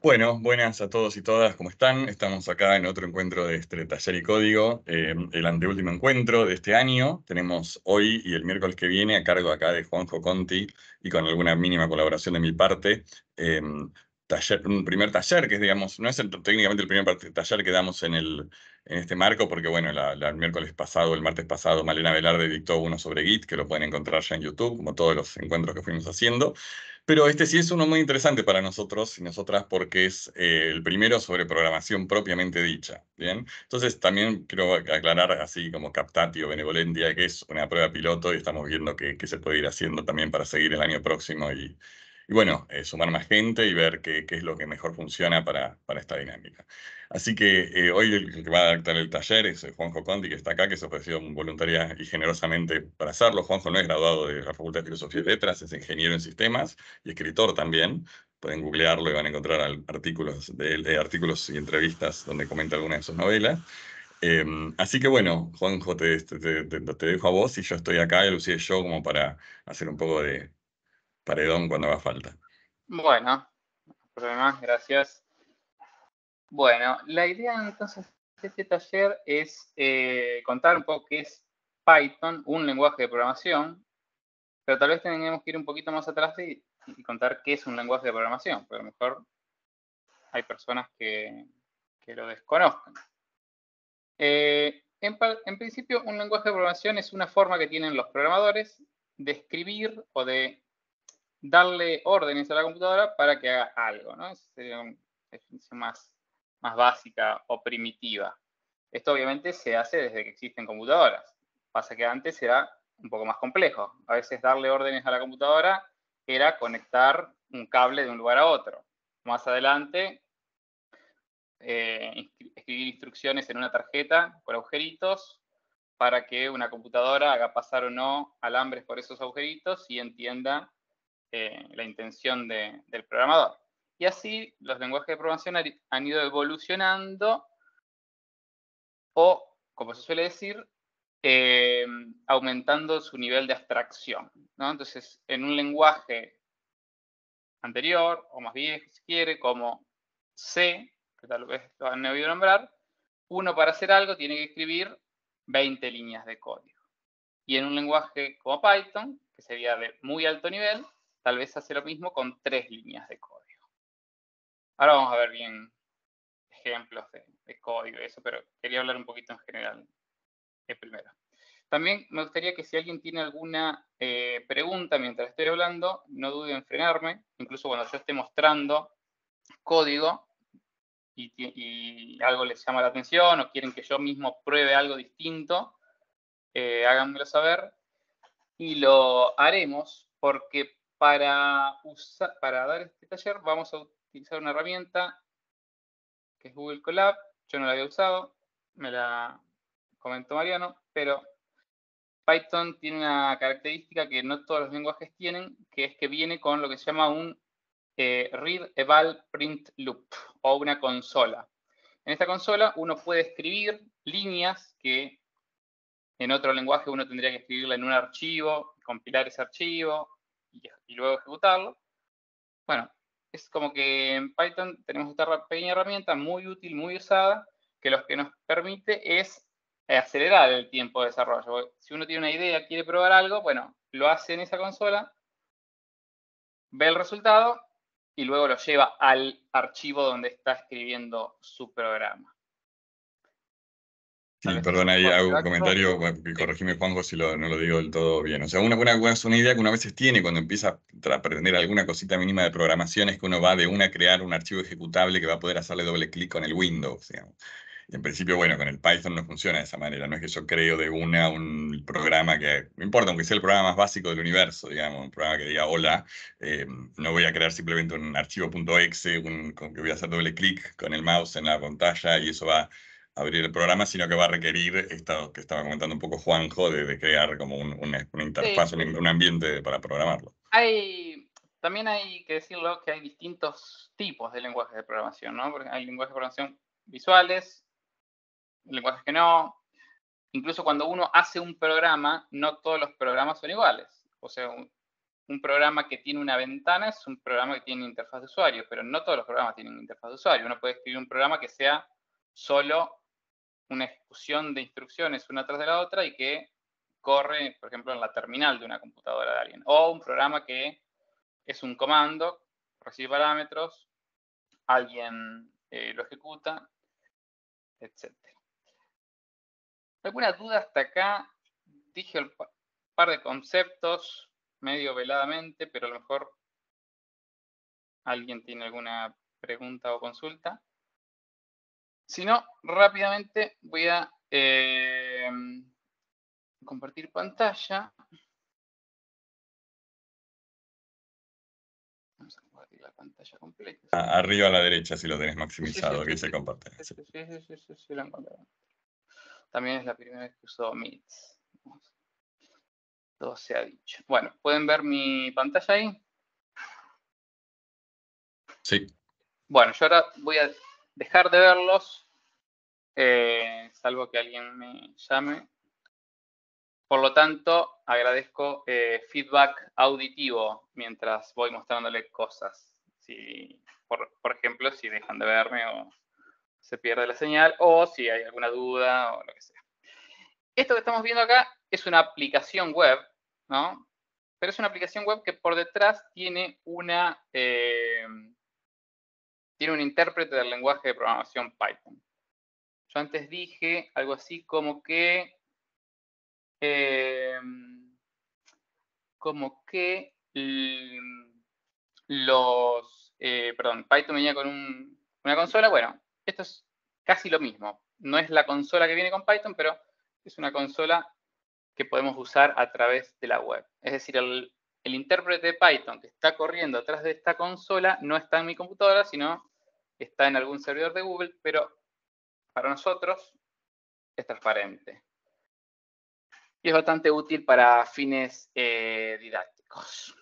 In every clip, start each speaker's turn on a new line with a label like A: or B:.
A: Bueno, buenas a todos y todas, ¿cómo están? Estamos acá en otro encuentro de Taller y Código, el anteúltimo encuentro de este año. Tenemos hoy y el miércoles que viene a cargo acá de Juanjo Conti y con alguna mínima colaboración de mi parte, eh, un primer taller que es, digamos, no es técnicamente el primer taller que damos en este marco, porque bueno, el miércoles pasado, el martes pasado, Malena Velarde dictó uno sobre Git, que lo pueden encontrar ya en YouTube, como todos los encuentros que fuimos haciendo. Pero este sí es uno muy interesante para nosotros y nosotras porque es el primero sobre programación propiamente dicha, ¿bien? Entonces también quiero aclarar así como captatio benevolentia que es una prueba piloto y estamos viendo qué se puede ir haciendo también para seguir el año próximo y bueno, sumar más gente y ver qué es lo que mejor funciona para esta dinámica. Así que hoy el que va a dar el taller es Juanjo Conti, que está acá, que se ofreció voluntaria y generosamente para hacerlo. Juanjo no es graduado de la Facultad de Filosofía y Letras, es ingeniero en sistemas y escritor también. Pueden googlearlo y van a encontrar artículos de él, artículos y entrevistas donde comenta alguna de sus novelas. Así que bueno, Juanjo, te dejo a vos y yo estoy acá, y Lucía y yo, como para hacer un poco de paredón cuando haga falta.
B: Bueno, no hay problema, gracias. Bueno, la idea entonces de este taller es contar un poco qué es Python, un lenguaje de programación, pero tal vez tengamos que ir un poquito más atrás y contar qué es un lenguaje de programación, porque a lo mejor hay personas que lo desconozcan. En principio, un lenguaje de programación es una forma que tienen los programadores de escribir o de darle órdenes a la computadora para que haga algo, ¿no? Esa sería una definición más básica o primitiva. Esto obviamente se hace desde que existen computadoras. Pasa que antes era un poco más complejo. A veces darle órdenes a la computadora era conectar un cable de un lugar a otro. Más adelante, escribir instrucciones en una tarjeta por agujeritos para que una computadora haga pasar o no alambres por esos agujeritos y entienda la intención del programador. Y así los lenguajes de programación han ido evolucionando o, como se suele decir, aumentando su nivel de abstracción, ¿no? Entonces, en un lenguaje anterior, o más viejo, si quiere, como C, que tal vez lo han oído nombrar, uno para hacer algo tiene que escribir 20 líneas de código. Y en un lenguaje como Python, que sería de muy alto nivel, tal vez hace lo mismo con 3 líneas de código. Ahora vamos a ver bien ejemplos de código y eso, pero quería hablar un poquito en general primero. También me gustaría que si alguien tiene alguna pregunta mientras estoy hablando, no dude en frenarme, incluso cuando yo esté mostrando código y algo les llama la atención o quieren que yo mismo pruebe algo distinto, háganmelo saber y lo haremos porque para dar este taller vamos a utilizar una herramienta que es Google Colab. Yo no la había usado, me la comentó Mariano, pero Python tiene una característica que no todos los lenguajes tienen, que es que viene con lo que se llama un read eval print loop o una consola. En esta consola uno puede escribir líneas que en otro lenguaje uno tendría que escribirla en un archivo, compilar ese archivo y luego ejecutarlo. Bueno, es como que en Python tenemos esta pequeña herramienta muy útil, muy usada, que lo que nos permite es acelerar el tiempo de desarrollo. Si uno tiene una idea, quiere probar algo, bueno, lo hace en esa consola, ve el resultado y luego lo lleva al archivo donde está escribiendo su programa. Tal
A: Sí,
B: vez es
A: perdón,
B: un
A: ahí
B: poco
A: hago un
B: abstracto.
A: comentario, y
B: Sí,
A: corregime Juanjo si no lo digo del todo bien. O sea, es una idea que uno a veces tiene cuando empieza a aprender alguna cosita mínima de programación, es que uno va de una a crear un archivo ejecutable que va a poder hacerle doble clic con el Windows, digamos. Y en principio, bueno, con el Python no funciona de esa manera. No es que yo creo de una un programa que, no importa, aunque sea el programa más básico del universo, digamos, un programa que diga hola, no voy a crear simplemente un archivo .exe con que voy a hacer doble clic con el mouse en la pantalla y eso va a abrir el programa, sino que va a requerir esto que estaba comentando un poco Juanjo, de crear como una
B: sí.
A: interfaz, un ambiente para programarlo.
B: También hay que decirlo que hay distintos tipos de lenguajes de programación, ¿no? Porque hay lenguajes de programación visuales, lenguajes que no. Incluso cuando uno hace un programa, no todos los programas son iguales. O sea, un programa que tiene una ventana es un programa que tiene interfaz de usuario, pero no todos los programas tienen interfaz de usuario. Uno puede escribir un programa que sea solo una ejecución de instrucciones una tras de la otra y que corre, por ejemplo, en la terminal de una computadora de alguien. O un programa que es un comando, recibe parámetros, alguien lo ejecuta, etc. ¿Alguna duda hasta acá? Dije un par de conceptos medio veladamente, pero a lo mejor alguien tiene alguna pregunta o consulta. Si no, rápidamente voy a compartir pantalla. Vamos a compartir la pantalla completa.
A: Arriba a la derecha, si lo tenés maximizado,
B: Sí,
A: que se comparte.
B: Sí, lo encontré. También es la primera vez que uso Meet. Todo se ha dicho. Bueno, ¿pueden ver mi pantalla ahí?
A: Sí.
B: Bueno, yo ahora voy a dejar de verlos, salvo que alguien me llame. Por lo tanto, agradezco feedback auditivo mientras voy mostrándole cosas. Si, por ejemplo, si dejan de verme o se pierde la señal, o si hay alguna duda o lo que sea. Esto que estamos viendo acá es una aplicación web, ¿no? Pero es una aplicación web que por detrás tiene tiene un intérprete del lenguaje de programación Python. Yo antes dije algo así como que Python venía con una consola. Bueno, esto es casi lo mismo. No es la consola que viene con Python, pero es una consola que podemos usar a través de la web. Es decir, el intérprete de Python que está corriendo atrás de esta consola no está en mi computadora, sino está en algún servidor de Google, pero para nosotros es transparente. Y es bastante útil para fines didácticos.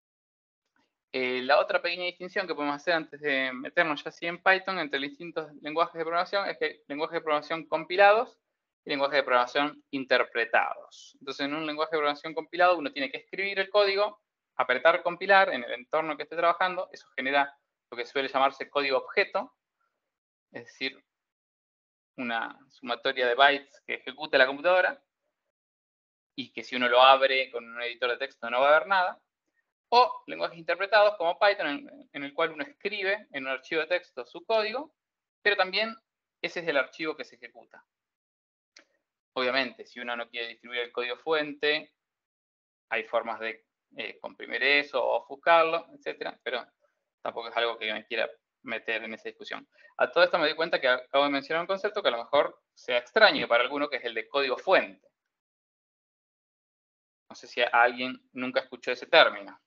B: La otra pequeña distinción que podemos hacer antes de meternos ya así en Python entre distintos lenguajes de programación es que hay lenguajes de programación compilados y lenguajes de programación interpretados. Entonces, en un lenguaje de programación compilado uno tiene que escribir el código, apretar compilar en el entorno que esté trabajando. Eso genera lo que suele llamarse código objeto, es decir, una sumatoria de bytes que ejecuta la computadora y que si uno lo abre con un editor de texto no va a ver nada. O lenguajes interpretados como Python, en el cual uno escribe en un archivo de texto su código, pero también ese es el archivo que se ejecuta. Obviamente, si uno no quiere distribuir el código fuente, hay formas de comprimir eso o ofuscarlo, etc. Pero tampoco es algo que me quiera meter en esa discusión. A todo esto me di cuenta que acabo de mencionar un concepto que a lo mejor sea extraño para alguno, que es el de código fuente. No sé si alguien nunca escuchó ese término.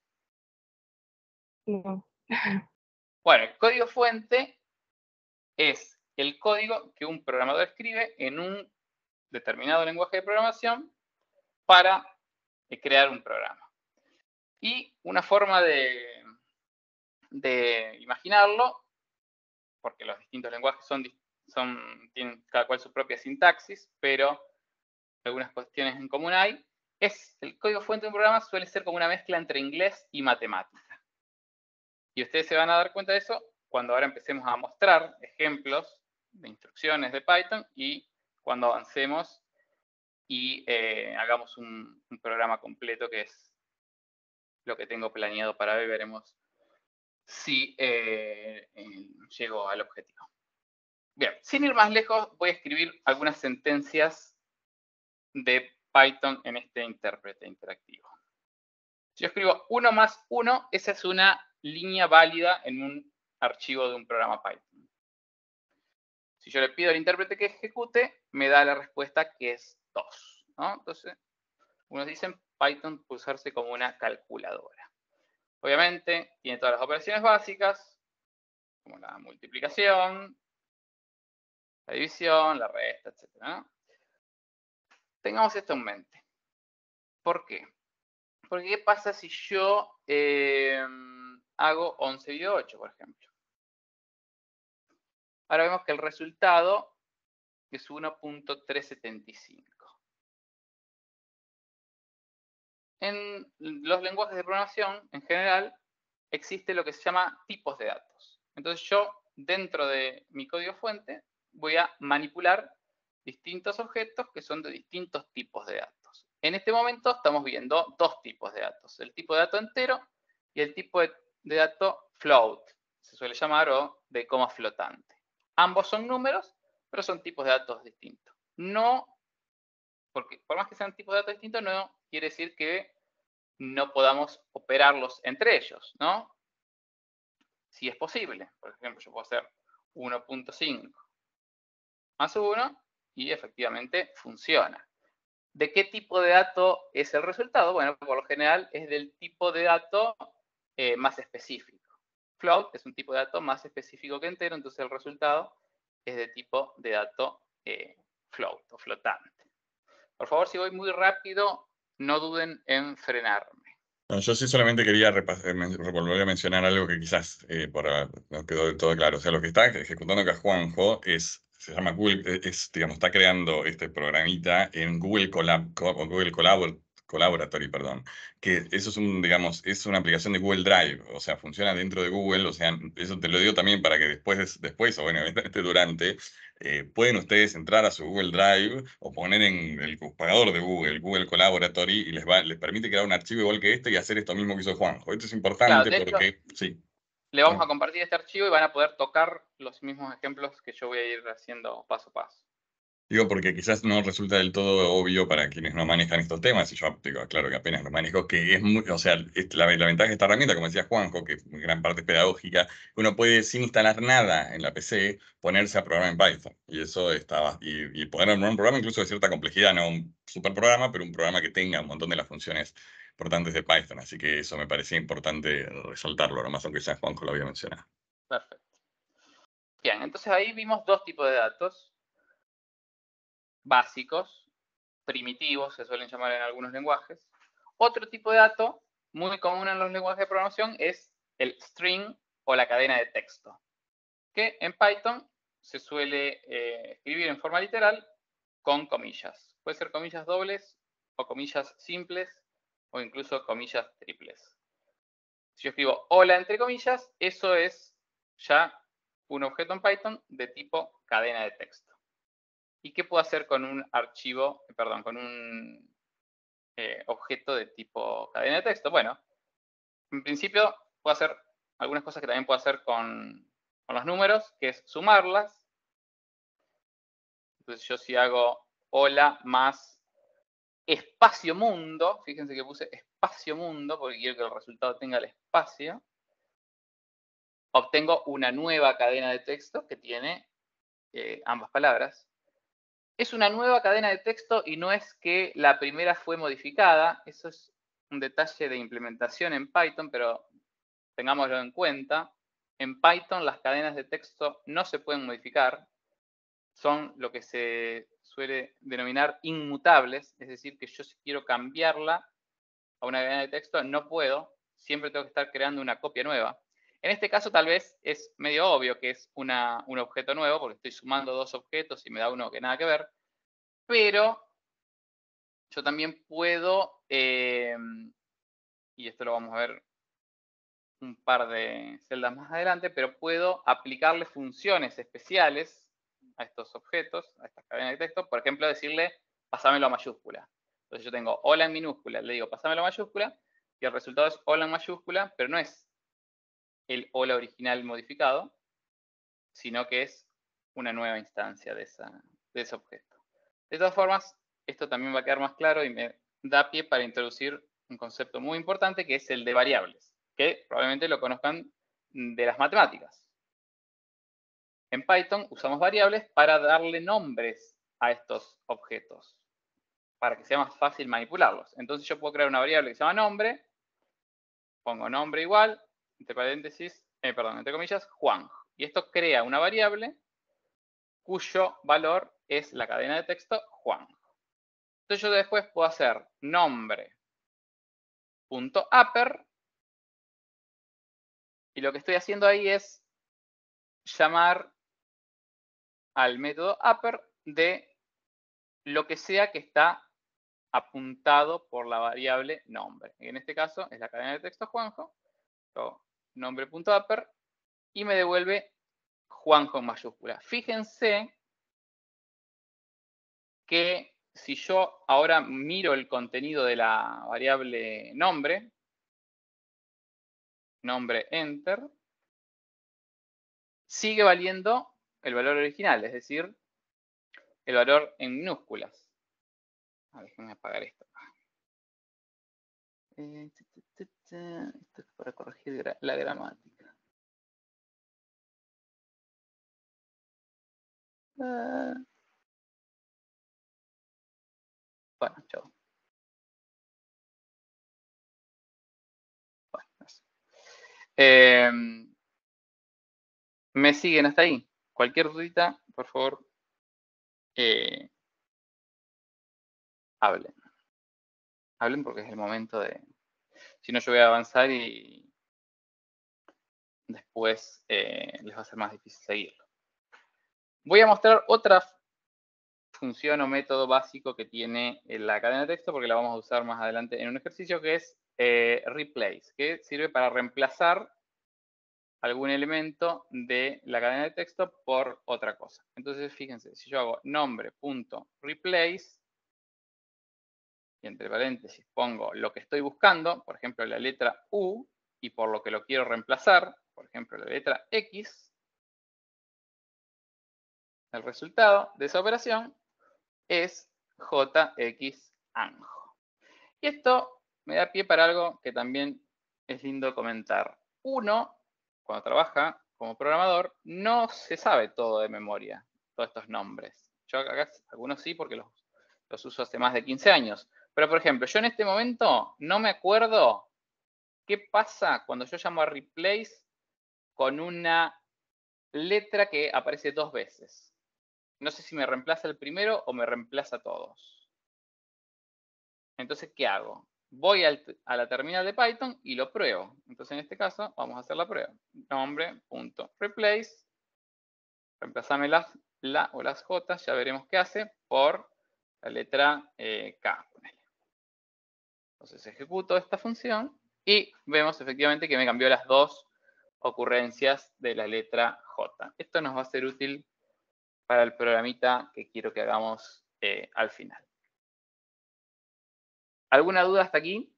C: No.
B: Bueno, el código fuente es el código que un programador escribe en un determinado lenguaje de programación para crear un programa. Y una forma de imaginarlo, porque los distintos lenguajes tienen cada cual su propia sintaxis, pero algunas cuestiones en común hay, es el código fuente de un programa suele ser como una mezcla entre inglés y matemática. Y ustedes se van a dar cuenta de eso cuando ahora empecemos a mostrar ejemplos de instrucciones de Python y cuando avancemos y hagamos un programa completo, que es lo que tengo planeado para hoy. Veremos si llego al objetivo. Bien, sin ir más lejos, voy a escribir algunas sentencias de Python en este intérprete interactivo. Si yo escribo 1 más 1, esa es una línea válida en un archivo de un programa Python. Si yo le pido al intérprete que ejecute, me da la respuesta que es 2, ¿no? Entonces, unos dicen Python puede usarse como una calculadora. Obviamente, tiene todas las operaciones básicas, como la multiplicación, la división, la resta, etc., ¿no? Tengamos esto en mente. ¿Por qué? Porque ¿qué pasa si yo hago 11 dividido 8, por ejemplo? Ahora vemos que el resultado es 1.375. en los lenguajes de programación, en general, existe lo que se llama tipos de datos. Entonces yo, dentro de mi código fuente, voy a manipular distintos objetos que son de distintos tipos de datos. En este momento estamos viendo dos tipos de datos, el tipo de dato entero y el tipo de dato float, se suele llamar, o de coma flotante. Ambos son números, pero son tipos de datos distintos. No, porque por más que sean tipos de datos distintos, no quiere decir que no podamos operarlos entre ellos, ¿no? Si es posible. Por ejemplo, yo puedo hacer 1.5 más 1 y efectivamente funciona. ¿De qué tipo de dato es el resultado? Bueno, por lo general es del tipo de dato más específico. Float es un tipo de dato más específico que entero, entonces el resultado es de tipo de dato float o flotante. Por favor, si voy muy rápido, no duden en frenarme.
A: No, yo sí solamente quería volver a mencionar algo que quizás no quedó del todo claro. O sea, lo que está ejecutando acá Juanjo se llama Google, digamos, está creando este programita en Google Collaboratory, perdón, que eso es digamos, es una aplicación de Google Drive, o sea, funciona dentro de Google, o sea, eso te lo digo también para que después o bueno, durante, pueden ustedes entrar a su Google Drive o poner en el buscador de Google Collaboratory, y les permite crear un archivo igual que este y hacer esto mismo que hizo Juanjo. Esto es
B: Claro,
A: importante
B: de hecho,
A: porque, sí.
B: le vamos a compartir este archivo y van a poder tocar los mismos ejemplos que yo voy a ir haciendo paso a paso.
A: Digo, porque quizás no resulta del todo obvio para quienes no manejan estos temas, y yo digo, claro que apenas lo manejo, que es muy, o sea, la ventaja de esta herramienta, como decía Juanjo, que en gran parte es pedagógica, uno puede sin instalar nada en la PC ponerse a programar en Python. Y eso estaba, y poder armar un programa incluso de cierta complejidad, no un super programa, pero un programa que tenga un montón de las funciones importantes de Python. Así que eso me parecía importante resaltarlo, nomás aunque ya Juanjo lo había mencionado.
B: Perfecto. Bien, entonces ahí vimos dos tipos de datos básicos, primitivos, se suelen llamar en algunos lenguajes. Otro tipo de dato muy común en los lenguajes de programación es el string o la cadena de texto, que en Python se suele escribir en forma literal con comillas. Puede ser comillas dobles o comillas simples o incluso comillas triples. Si yo escribo hola entre comillas, eso es ya un objeto en Python de tipo cadena de texto. ¿Y qué puedo hacer con un archivo, perdón, con un objeto de tipo cadena de texto? Bueno, en principio puedo hacer algunas cosas que también puedo hacer con los números, que es sumarlas. Entonces yo si hago hola más espacio mundo, fíjense que puse espacio mundo porque quiero que el resultado tenga el espacio, obtengo una nueva cadena de texto que tiene ambas palabras. Es una nueva cadena de texto y no es que la primera fue modificada, eso es un detalle de implementación en Python, pero tengámoslo en cuenta. En Python las cadenas de texto no se pueden modificar, son lo que se suele denominar inmutables, es decir, que yo si quiero cambiarla a una cadena de texto no puedo, siempre tengo que estar creando una copia nueva. En este caso tal vez es medio obvio que es un objeto nuevo, porque estoy sumando dos objetos y me da uno que nada que ver, pero yo también puedo, y esto lo vamos a ver un par de celdas más adelante, pero puedo aplicarle funciones especiales a estos objetos, a estas cadenas de texto. Por ejemplo, decirle, pasámelo a mayúscula. Entonces yo tengo hola en minúscula, le digo, pasámelo a mayúscula, y el resultado es hola en mayúscula, pero no es el hola original modificado, sino que es una nueva instancia de ese objeto. De todas formas, esto también va a quedar más claro y me da pie para introducir un concepto muy importante que es el de variables, que probablemente lo conozcan de las matemáticas. En Python usamos variables para darle nombres a estos objetos, para que sea más fácil manipularlos. Entonces yo puedo crear una variable que se llama nombre, pongo nombre igual, entre paréntesis, entre comillas, Juan. Y esto crea una variable cuyo valor es la cadena de texto Juan. Entonces yo después puedo hacer nombre.upper y lo que estoy haciendo ahí es llamar al método upper de lo que sea que está apuntado por la variable nombre. En este caso es la cadena de texto Juanjo, nombre.upper, y me devuelve Juanjo en mayúscula. Fíjense que si yo ahora miro el contenido de la variable nombre enter, sigue valiendo el valor original, es decir, el valor en minúsculas. Déjenme apagar esto. Esto es para corregir la gramática. Bueno, chao. Bueno, no sé. ¿Me siguen hasta ahí? Cualquier dudita, por favor, hablen. Hablen porque es el momento de... Si no, yo voy a avanzar y después les va a ser más difícil seguirlo. Voy a mostrar otra función o método básico que tiene la cadena de texto porque la vamos a usar más adelante en un ejercicio que es replace, que sirve para reemplazar algún elemento de la cadena de texto por otra cosa. Entonces, fíjense, si yo hago nombre.replace y entre paréntesis pongo lo que estoy buscando, por ejemplo, la letra U, y por lo que lo quiero reemplazar, por ejemplo, la letra X, el resultado de esa operación es JXANJO. Y esto me da pie para algo que también es lindo comentar. Uno, cuando trabaja como programador, no se sabe todo de memoria, todos estos nombres. Yo acá algunos sí porque los uso hace más de 15 años. Pero, por ejemplo, yo en este momento no me acuerdo qué pasa cuando yo llamo a replace con una letra que aparece 2 veces. No sé si me reemplaza el primero o me reemplaza todos. Entonces, ¿qué hago? Voy a la terminal de Python y lo pruebo. Entonces, en este caso, vamos a hacer la prueba. Nombre.replace. Reemplazame la o las J, ya veremos qué hace, por la letra K. Entonces, ejecuto esta función y vemos efectivamente que me cambió las dos ocurrencias de la letra J. Esto nos va a ser útil para el programita que quiero que hagamos al final. ¿Alguna duda hasta aquí?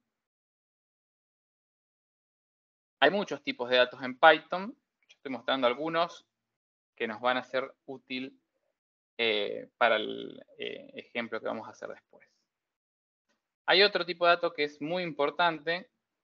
B: Hay muchos tipos de datos en Python. Yo estoy mostrando algunos que nos van a ser útil para el ejemplo que vamos a hacer después. Hay otro tipo de dato que es muy importante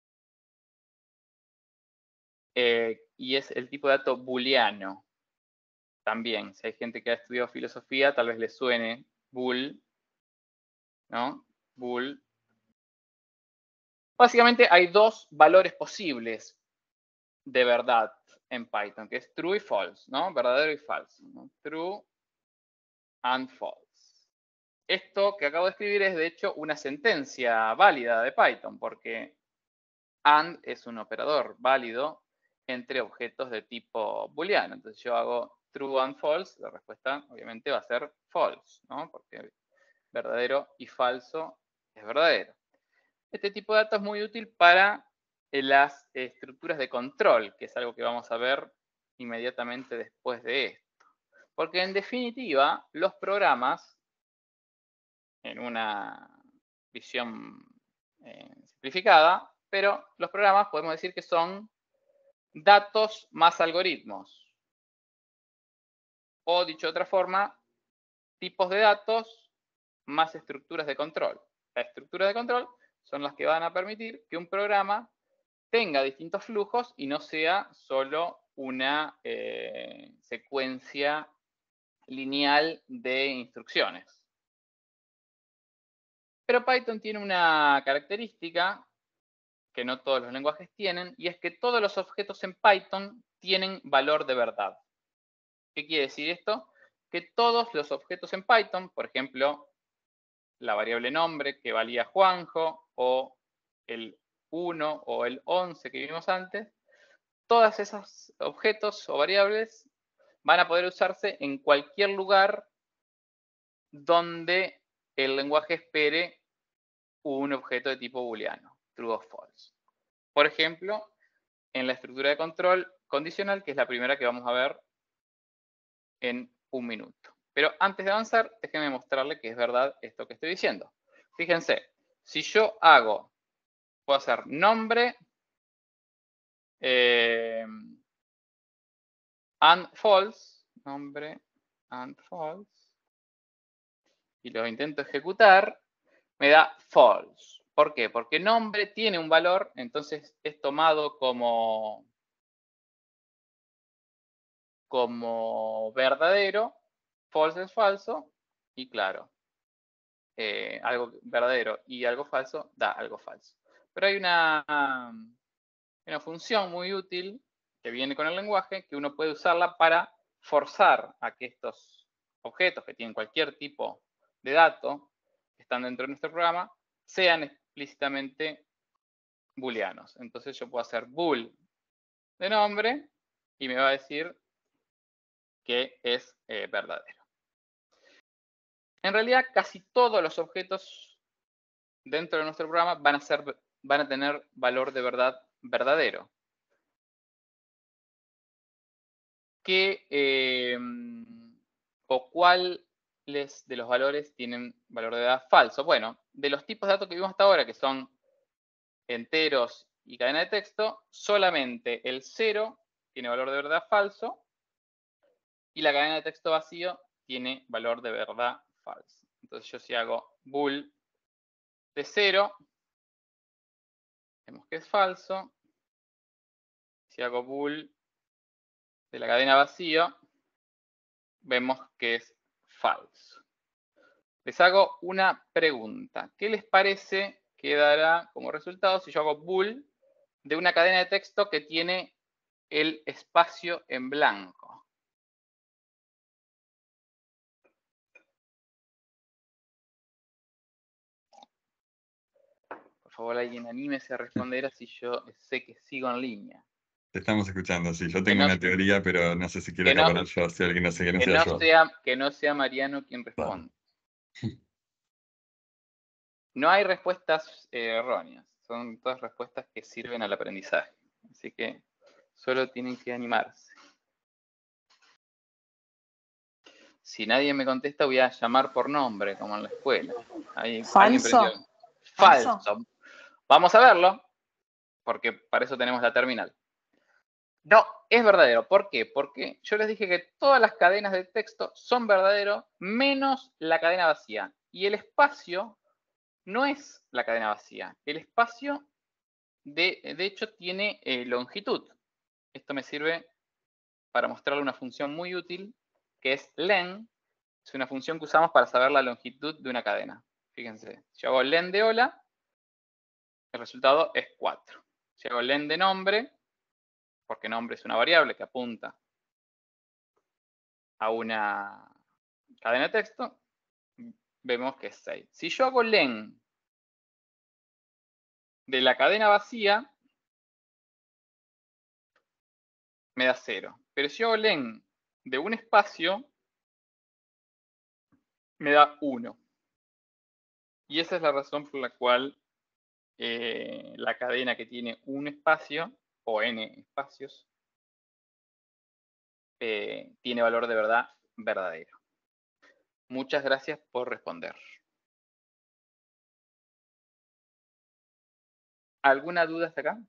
B: y es el tipo de dato booleano. También, si hay gente que ha estudiado filosofía, tal vez les suene bool, ¿no? Bool. Básicamente hay dos valores posibles de verdad en Python, que es true y false, ¿no? Verdadero y falso, ¿no? True and false. Esto que acabo de escribir es, de hecho, una sentencia válida de Python, porque AND es un operador válido entre objetos de tipo booleano. Entonces yo hago true and false, la respuesta obviamente va a ser false, ¿no? Porque verdadero y falso es verdadero. Este tipo de datos es muy útil para las estructuras de control, que es algo que vamos a ver inmediatamente después de esto. Porque en definitiva, los programas, en una visión simplificada, pero los programas podemos decir que son datos más algoritmos. O dicho de otra forma, tipos de datos más estructuras de control. Las estructuras de control son las que van a permitir que un programa tenga distintos flujos y no sea solo una secuencia lineal de instrucciones. Pero Python tiene una característica que no todos los lenguajes tienen, y es que todos los objetos en Python tienen valor de verdad. ¿Qué quiere decir esto? Que todos los objetos en Python, por ejemplo, la variable nombre que valía Juanjo, o el 1 o el 11 que vimos antes, todos esos objetos o variables van a poder usarse en cualquier lugar donde el lenguaje espere un objeto de tipo booleano, true o false. Por ejemplo, en la estructura de control condicional, que es la primera que vamos a ver en un minuto. Pero antes de avanzar, déjenme mostrarle que es verdad esto que estoy diciendo. Fíjense, si yo puedo hacer nombre and false, nombre and false, y lo intento ejecutar, me da false. ¿Por qué? Porque nombre tiene un valor, entonces es tomado como verdadero, false es falso, y claro, algo verdadero y algo falso da algo falso. Pero hay una función muy útil que viene con el lenguaje que uno puede usarla para forzar a que estos objetos que tienen cualquier tipo de dato que están dentro de nuestro programa sean explícitamente booleanos. Entonces yo puedo hacer bool de nombre y me va a decir que es verdadero. En realidad, casi todos los objetos dentro de nuestro programa van a tener valor de verdad verdadero. ¿O cuáles de los valores tienen valor de verdad falso? Bueno, de los tipos de datos que vimos hasta ahora, que son enteros y cadena de texto, solamente el 0 tiene valor de verdad falso y la cadena de texto vacío tiene valor de verdad falso. Entonces yo si hago bool de 0, vemos que es falso. Si hago bool de la cadena vacío, vemos que es falso. Les hago una pregunta. ¿Qué les parece que dará como resultado si yo hago bool de una cadena de texto que tiene el espacio en blanco? Por favor, alguien anímese a responder así yo sé que sigo en línea.
A: Te estamos escuchando, sí. Yo tengo una teoría, pero no sé si quiero acaparar yo, si alguien no sé,
B: que no sea Mariano quien responda. No hay respuestas erróneas, son todas respuestas que sirven al aprendizaje. Así que solo tienen que animarse. Si nadie me contesta, voy a llamar por nombre, como en la escuela.
C: Falso.
B: Falso. Vamos a verlo, porque para eso tenemos la terminal. No, es verdadero. ¿Por qué? Porque yo les dije que todas las cadenas de texto son verdaderos, menos la cadena vacía. Y el espacio no es la cadena vacía. El espacio, de hecho, tiene longitud. Esto me sirve para mostrarle una función muy útil, que es len. Es una función que usamos para saber la longitud de una cadena. Fíjense, si hago len de hola, el resultado es 4. Si hago len de nombre, porque nombre es una variable que apunta a una cadena de texto, vemos que es 6. Si yo hago len de la cadena vacía, me da 0. Pero si yo hago len de un espacio, me da 1. Y esa es la razón por la cual la cadena que tiene un espacio, o n espacios, tiene valor de verdad verdadero. Muchas gracias por responder. ¿Alguna duda hasta acá?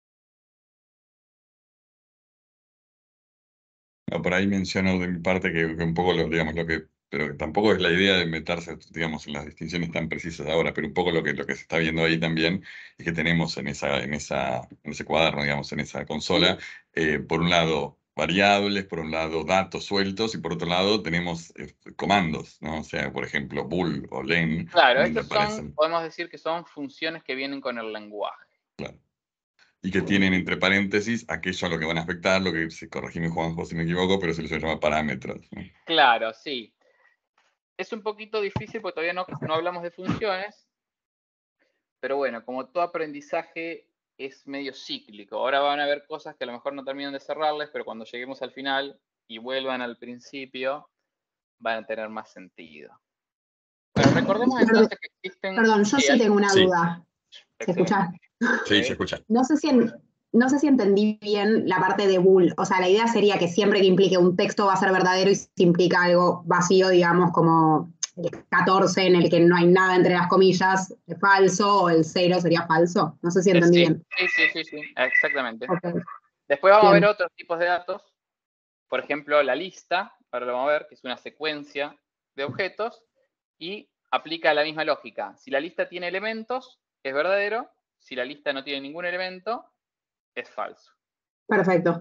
A: No, por ahí menciono de mi parte que un poco digamos, pero que tampoco es la idea de meterse, digamos, en las distinciones tan precisas ahora, pero un poco lo que se está viendo ahí también es que tenemos en ese cuaderno, digamos, en esa consola, por un lado variables, por un lado datos sueltos y por otro lado tenemos comandos, ¿no? O sea, por ejemplo, bool o len.
B: Claro, estos podemos decir que son funciones que vienen con el lenguaje.
A: Claro. Y que tienen entre paréntesis aquello a lo que van a afectar, lo que, corregime Juanjo si me equivoco, pero se les llama parámetros, ¿no?
B: Claro, sí. Es un poquito difícil porque todavía no hablamos de funciones, pero bueno, como todo aprendizaje es medio cíclico. Ahora van a haber cosas que a lo mejor no terminan de cerrarles, pero cuando lleguemos al final y vuelvan al principio, van a tener más sentido. Bueno, recordemos entonces que existen...
C: Perdón, yo sí tengo una duda. ¿Se escucha?
A: Sí, se escucha.
C: No sé si entendí bien la parte de bool. O sea, la idea sería que siempre que implique un texto va a ser verdadero y si implica algo vacío, digamos, como el 14 en el que no hay nada entre las comillas, es falso, o el 0 sería falso. No sé si entendí bien.
B: Sí, exactamente.
C: Okay.
B: Después vamos a ver otros tipos de datos. Por ejemplo, la lista, ahora lo vamos a ver, que es una secuencia de objetos y aplica la misma lógica. Si la lista tiene elementos, es verdadero. Si la lista no tiene ningún elemento, es falso.
C: Perfecto.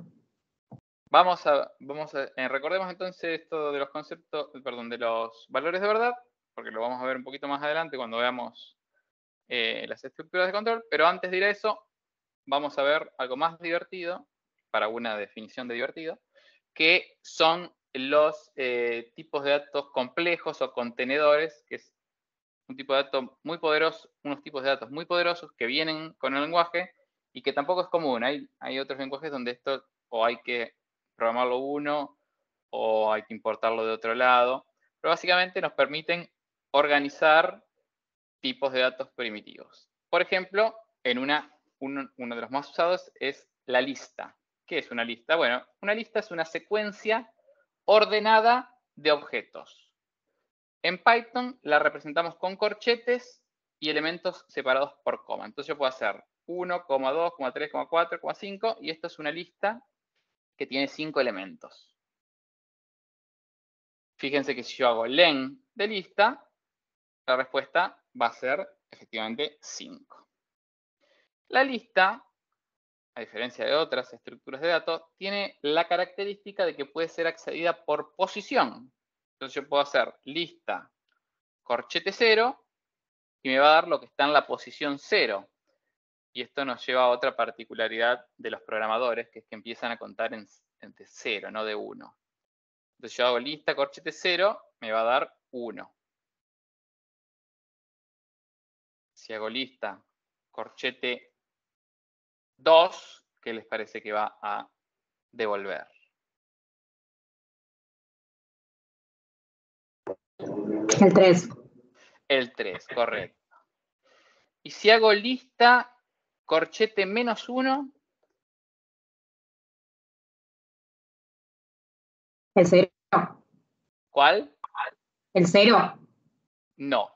B: Recordemos entonces esto de los conceptos, perdón, de los valores de verdad, porque lo vamos a ver un poquito más adelante cuando veamos las estructuras de control, pero antes de ir a eso, vamos a ver algo más divertido, para una definición de divertido, que son los tipos de datos complejos o contenedores, que es un tipo de dato muy poderoso, unos tipos de datos muy poderosos que vienen con el lenguaje y que tampoco es común. Hay otros lenguajes donde esto o hay que programarlo uno o hay que importarlo de otro lado, pero básicamente nos permiten organizar tipos de datos primitivos. Por ejemplo, uno de los más usados es la lista. ¿Qué es una lista? Bueno, una lista es una secuencia ordenada de objetos. En Python la representamos con corchetes y elementos separados por coma. Entonces yo puedo hacer 1, 2, 3, 4, 5 y esto es una lista que tiene 5 elementos. Fíjense que si yo hago len de lista, la respuesta va a ser efectivamente 5. La lista, a diferencia de otras estructuras de datos, tiene la característica de que puede ser accedida por posición. Entonces yo puedo hacer lista corchete 0 y me va a dar lo que está en la posición 0. Y esto nos lleva a otra particularidad de los programadores, que es que empiezan a contar de 0, no de 1. Entonces yo hago lista corchete 0, me va a dar 1. Si hago lista corchete 2, ¿qué les parece que va a devolver?
C: El 3.
B: El 3, correcto. Y si hago lista corchete menos 1.
C: El 0.
B: ¿Cuál?
C: El 0.
B: No.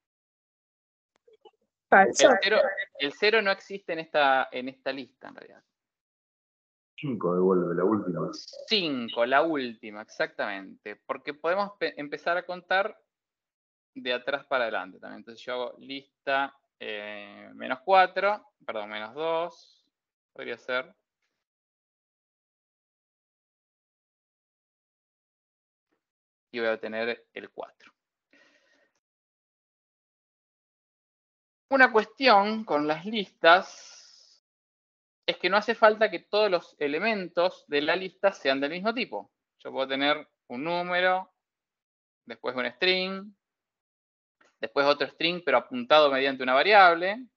D: Falso.
B: El 0 no existe en esta lista, en realidad.
A: 5 devuelve, la última.
B: 5, la última, exactamente. Porque podemos empezar a contar de atrás para adelante también. Entonces yo hago lista menos 4, perdón, menos 2, podría ser. Y voy a obtener el 4. Una cuestión con las listas es que no hace falta que todos los elementos de la lista sean del mismo tipo. Yo puedo tener un número, después un string, después otro string, pero apuntado mediante una variable,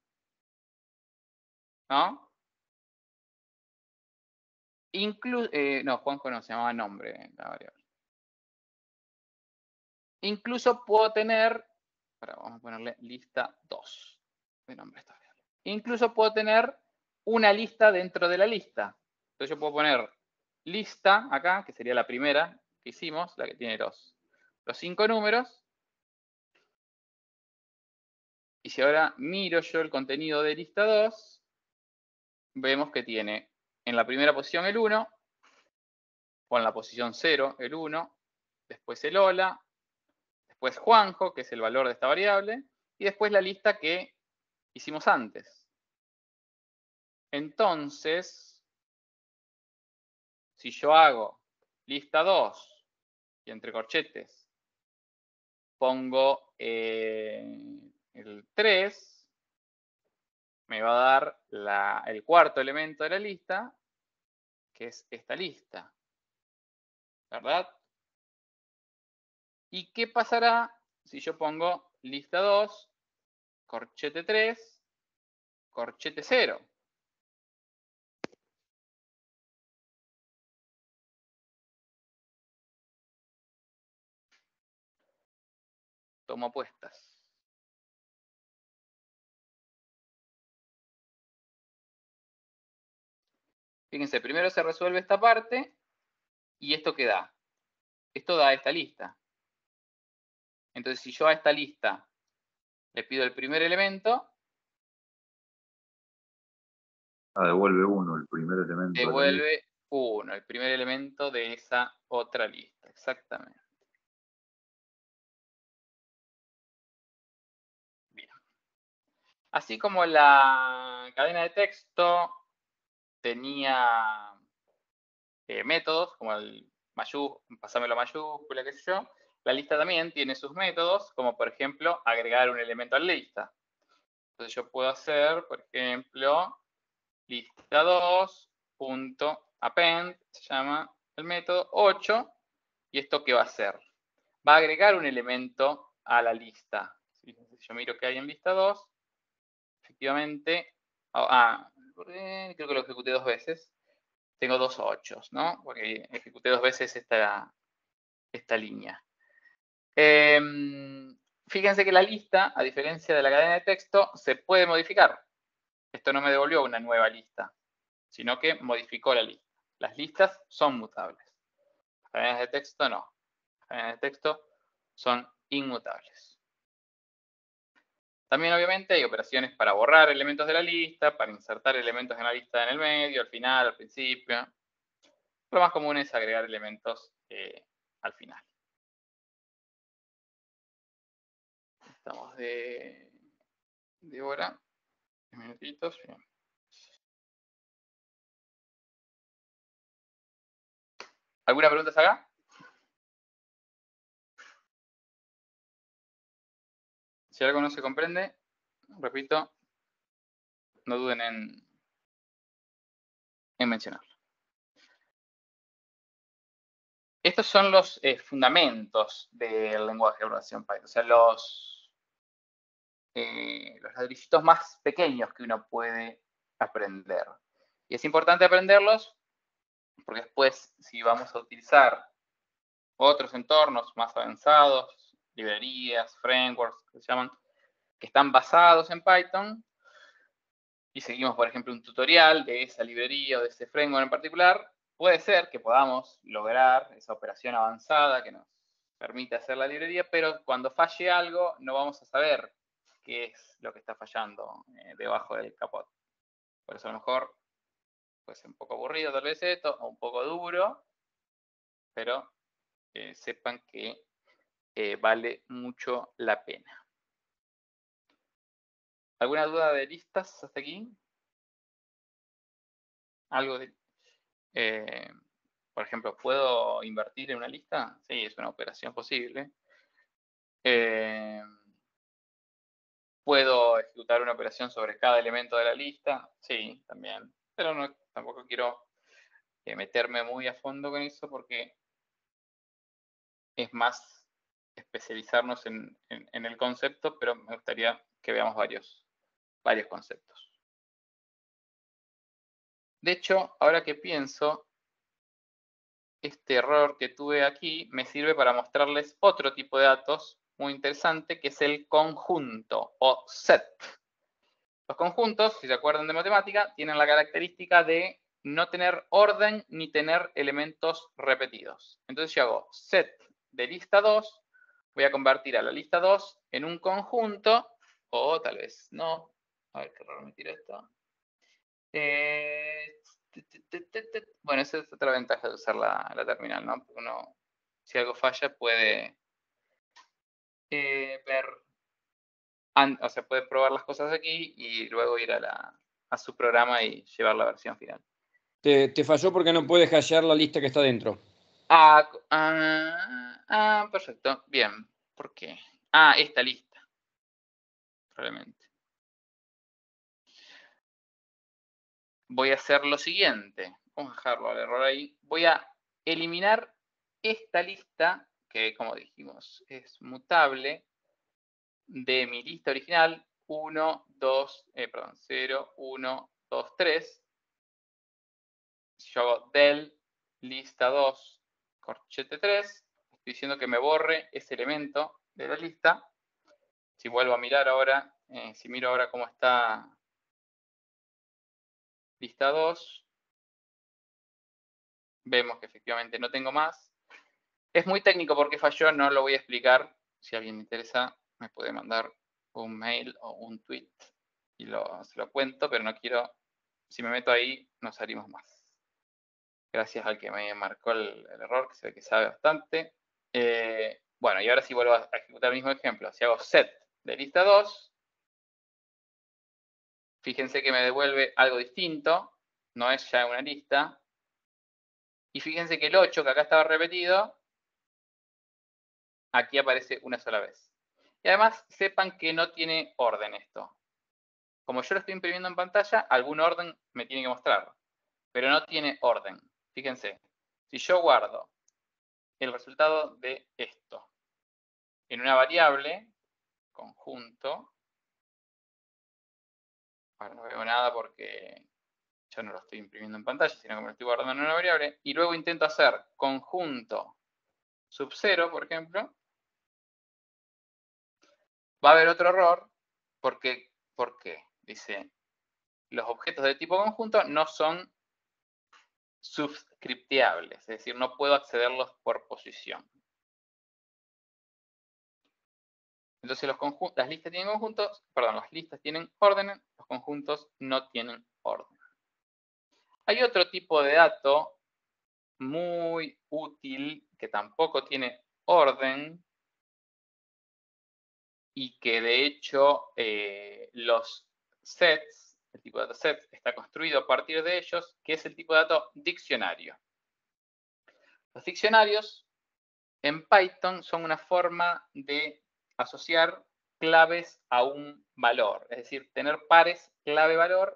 B: ¿no? No, Juanjo no, se llamaba nombre la variable. Incluso puedo tener, vamos a ponerle lista 2 de nombre a esta variable. Incluso puedo tener una lista dentro de la lista. Entonces yo puedo poner lista acá, que sería la primera que hicimos, la que tiene los 5 números. Y si ahora miro yo el contenido de lista 2, vemos que tiene en la primera posición el 1, o en la posición 0 el 1, después el hola, después Juanjo, que es el valor de esta variable, y después la lista que hicimos antes. Entonces, si yo hago lista 2 y entre corchetes pongo el 3, me va a dar el cuarto elemento de la lista, que es esta lista. ¿Verdad? ¿Y qué pasará si yo pongo lista 2, corchete 3, corchete 0? tomo apuestas. Fíjense, primero se resuelve esta parte. ¿Y esto qué da? Esto da esta lista. Entonces, si yo a esta lista le pido el primer elemento,
D: devuelve 1, el primer elemento.
B: Devuelve 1, el primer elemento de esa otra lista. Exactamente. Bien. Así como la cadena de texto tenía métodos, como el pasámelo a mayúscula, qué sé yo, la lista también tiene sus métodos, como por ejemplo agregar un elemento a la lista. Entonces yo puedo hacer, por ejemplo, lista2.append, se llama el método 8, y esto ¿qué va a hacer? Va a agregar un elemento a la lista. Si yo miro qué hay en lista 2, efectivamente, creo que lo ejecuté 2 veces. Tengo 2 8, ¿no? Porque ejecuté 2 veces esta línea. Fíjense que la lista, a diferencia de la cadena de texto, se puede modificar. Esto no me devolvió una nueva lista, sino que modificó la lista. Las listas son mutables. Las cadenas de texto no. Las cadenas de texto son inmutables. También, obviamente, hay operaciones para borrar elementos de la lista, para insertar elementos en la lista en el medio, al final, al principio. Lo más común es agregar elementos al final. Estamos de hora. 10 minutitos. Bien. ¿Alguna pregunta acá? Si algo no se comprende, repito, no duden en mencionarlo. Estos son los fundamentos del lenguaje de programación Python. O sea, los ladrillitos más pequeños que uno puede aprender. Y es importante aprenderlos porque después, si vamos a utilizar otros entornos más avanzados, librerías, frameworks, que se llaman, que están basados en Python, y seguimos, por ejemplo, un tutorial de esa librería o de ese framework en particular, puede ser que podamos lograr esa operación avanzada que nos permite hacer la librería, pero cuando falle algo no vamos a saber qué es lo que está fallando debajo del capot. Por eso a lo mejor puede ser un poco aburrido tal vez esto, o un poco duro, pero sepan que vale mucho la pena. ¿Alguna duda de listas hasta aquí? ¿Algo de... por ejemplo, ¿puedo invertir en una lista? Sí, es una operación posible. ¿Puedo ejecutar una operación sobre cada elemento de la lista? Sí, también. Pero no, tampoco quiero meterme muy a fondo con eso porque es más especializarnos en el concepto, pero me gustaría que veamos varios conceptos. De hecho, ahora que pienso, este error que tuve aquí me sirve para mostrarles otro tipo de datos muy interesante, que es el conjunto o set. Los conjuntos, si se acuerdan de matemática, tienen la característica de no tener orden ni tener elementos repetidos. Entonces yo hago set de lista 2, voy a convertir a la lista 2 en un conjunto, o tal vez no. A ver qué error me tira esto. Bueno, esa es otra ventaja de usar la terminal, ¿no? Porque uno, si algo falla, puede ver, o sea, puede probar las cosas aquí y luego ir a su programa y llevar la versión final.
E: Te falló porque no puedes hashear la lista que está dentro.
B: Perfecto. Bien. ¿Por qué? Esta lista. Probablemente. Voy a hacer lo siguiente. Vamos a dejarlo al error ahí. Voy a eliminar esta lista, que como dijimos es mutable, de mi lista original 0, 1, 2, 3. Si yo hago del lista 2 corchete 3, estoy diciendo que me borre ese elemento de la lista Si vuelvo a mirar ahora, si miro ahora cómo está lista 2, vemos que efectivamente no tengo más. Es muy técnico porque falló, no lo voy a explicar. Si a alguien le interesa, me puede mandar un mail o un tweet y se lo cuento, pero no quiero, si me meto ahí, no salimos más. Gracias al que me marcó el error, que se ve que sabe bastante. Bueno, y ahora sí vuelvo a ejecutar el mismo ejemplo. Si hago set de lista 2, fíjense que me devuelve algo distinto, no es ya una lista. Y fíjense que el 8, que acá estaba repetido, aquí aparece una sola vez. Y además, sepan que no tiene orden esto. Como yo lo estoy imprimiendo en pantalla, algún orden me tiene que mostrar, pero no tiene orden. Fíjense, si yo guardo el resultado de esto en una variable, conjunto, ahora no veo nada porque yo no lo estoy imprimiendo en pantalla, sino que me lo estoy guardando en una variable, y luego intento hacer conjunto sub 0, por ejemplo, va a haber otro error, porque, ¿por qué? Dice, los objetos de tipo conjunto no son subscripteables, es decir, no puedo accederlos por posición. Entonces las listas tienen conjuntos, perdón, las listas tienen orden, los conjuntos no tienen orden. Hay otro tipo de dato muy útil que tampoco tiene orden y que de hecho los sets, el tipo de dato set está construido a partir de ellos, que es el tipo de dato diccionario. Los diccionarios en Python son una forma de asociar claves a un valor, es decir, tener pares clave-valor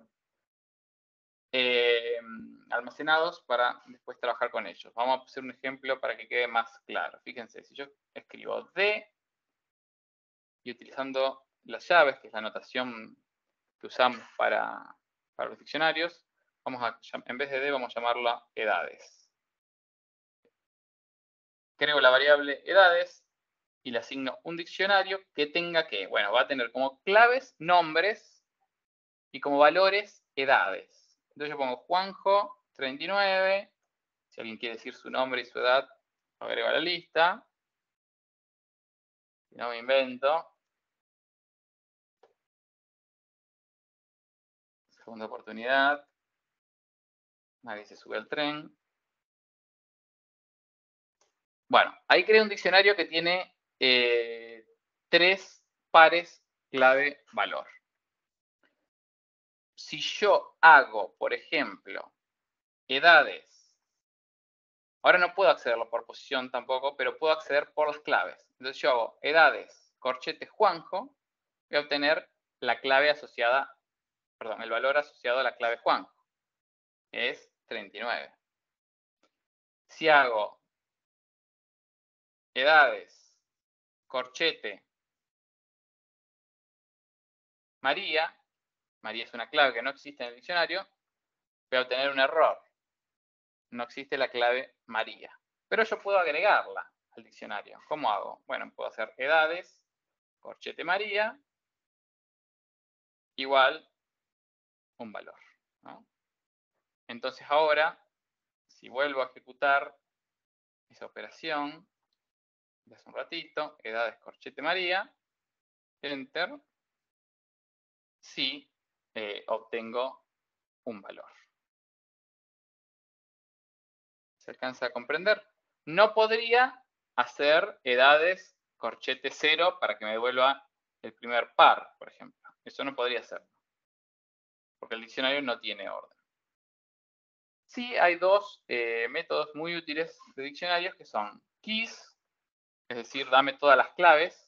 B: almacenados para después trabajar con ellos. Vamos a hacer un ejemplo para que quede más claro. Fíjense, si yo escribo D y utilizando las llaves, que es la notación que usamos para los diccionarios, en vez de D vamos a llamarla edades. Creo la variable edades y le asigno un diccionario que tenga que, bueno, va a tener como claves nombres y como valores edades. Entonces yo pongo Juanjo 39, si alguien quiere decir su nombre y su edad, lo agrego a la lista. Si no me invento. Segunda oportunidad. Nadie se sube al tren. Bueno, ahí creé un diccionario que tiene 3 pares clave-valor. Si yo hago, por ejemplo, edades, ahora no puedo accederlo por posición tampoco, pero puedo acceder por las claves. Entonces yo hago edades, corchete Juanjo, voy a obtener la clave asociada, perdón, el valor asociado a la clave Juanjo, que es 39. Si hago edades, corchete, María es una clave que no existe en el diccionario, voy a obtener un error. No existe la clave María. Pero yo puedo agregarla al diccionario. ¿Cómo hago? Bueno, puedo hacer edades, corchete María, igual un valor, ¿no? Entonces ahora, si vuelvo a ejecutar esa operación, de hace un ratito, edades, corchete María, enter, sí obtengo un valor. ¿Se alcanza a comprender? No podría hacer edades corchete 0 para que me devuelva el primer par, por ejemplo. Eso no podría hacerlo, porque el diccionario no tiene orden. Sí, hay dos métodos muy útiles de diccionarios que son keys, es decir, dame todas las claves,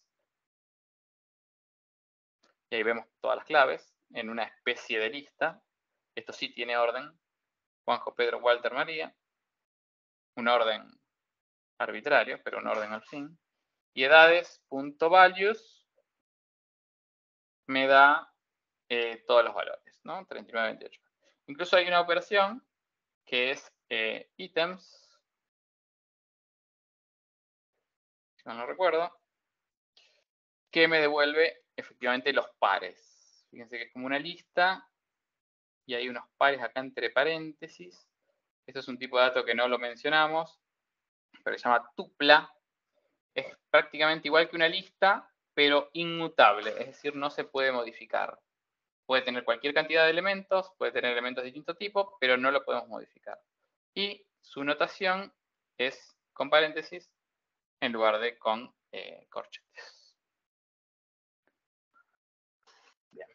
B: y ahí vemos todas las claves en una especie de lista. Esto sí tiene orden. Juanjo, Pedro, Walter, María. Un orden arbitrario, pero un orden al fin. Y edades.values me da todos los valores, ¿no? 39, 28. Incluso hay una operación que es items, si no recuerdo, que me devuelve efectivamente los pares. Fíjense que es como una lista y hay unos pares acá entre paréntesis. Esto es un tipo de dato que no lo mencionamos, pero se llama tupla. Es prácticamente igual que una lista, pero inmutable, es decir, no se puede modificar. Puede tener cualquier cantidad de elementos, puede tener elementos de distinto tipo, pero no lo podemos modificar. Y su notación es con paréntesis en lugar de con corchetes. Bien.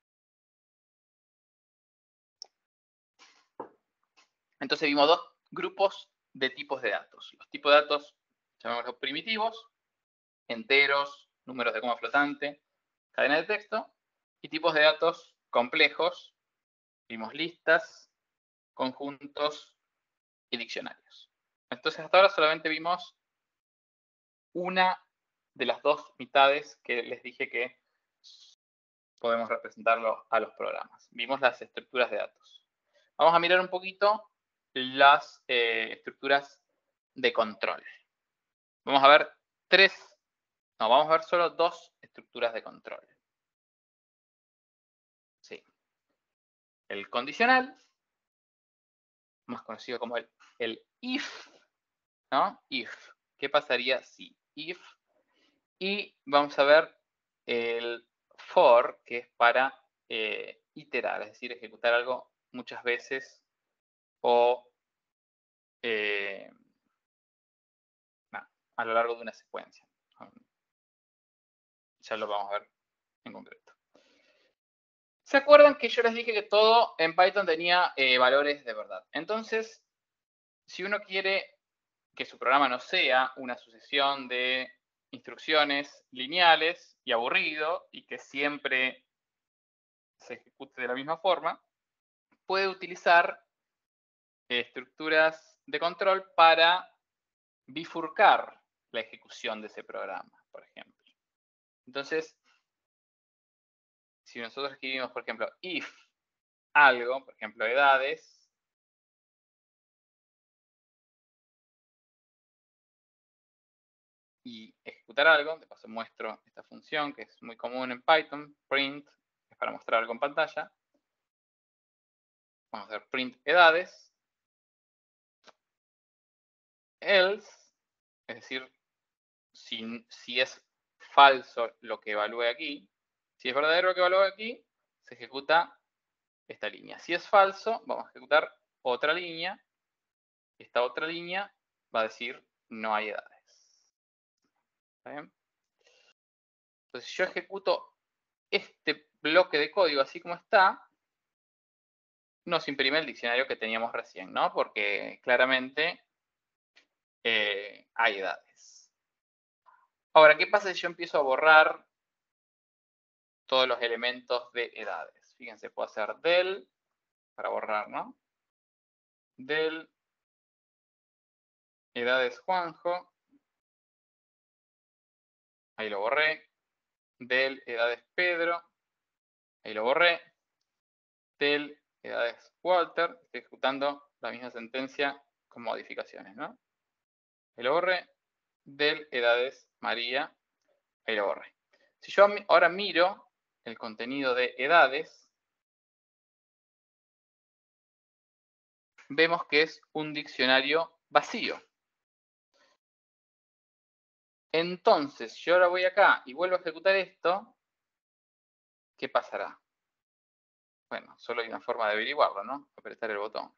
B: Entonces vimos dos grupos de tipos de datos. Los tipos de datos, llamémoslos primitivos, enteros, números de coma flotante, cadena de texto, y tipos de datos complejos, vimos listas, conjuntos y diccionarios. Entonces hasta ahora solamente vimos una de las dos mitades que les dije que podemos representarlo a los programas. Vimos las estructuras de datos. Vamos a mirar un poquito las estructuras de control. Vamos a ver vamos a ver solo dos estructuras de control. Sí. El condicional, más conocido como el if, ¿no? If. ¿Qué pasaría si? If. Y vamos a ver el for, que es para iterar, es decir, ejecutar algo muchas veces o a lo largo de una secuencia. Ya lo vamos a ver en concreto. ¿Se acuerdan que yo les dije que todo en Python tenía valores de verdad? Entonces, si uno quiere que su programa no sea una sucesión de instrucciones lineales y aburrido y que siempre se ejecute de la misma forma, puede utilizar estructuras de control para bifurcar la ejecución de ese programa, por ejemplo. Entonces, si nosotros escribimos, por ejemplo, if algo, por ejemplo, edades, y ejecutar algo, de paso muestro esta función que es muy común en Python, print, es para mostrar algo en pantalla. Vamos a hacer print edades, else, es decir, si es falso lo que evalúe aquí, si es verdadero lo que evalúe aquí, se ejecuta esta línea. Si es falso, vamos a ejecutar otra línea. Esta otra línea va a decir no hay edades. ¿Está bien? Entonces, si yo ejecuto este bloque de código así como está, nos imprime el diccionario que teníamos recién, ¿no? Porque claramente hay edades. Ahora, ¿qué pasa si yo empiezo a borrar todos los elementos de edades? Fíjense, puedo hacer del, para borrar, ¿no? Del edades Juanjo. Ahí lo borré. Del edades Pedro. Ahí lo borré. Del edades Walter. Estoy ejecutando la misma sentencia con modificaciones, ¿no? Ahí lo borré. Del edades María. Ahí lo borré. Si yo ahora miro el contenido de edades, vemos que es un diccionario vacío. Entonces, yo ahora voy acá y vuelvo a ejecutar esto, ¿qué pasará? Bueno, solo hay una forma de averiguarlo, ¿no? Apretar el botón.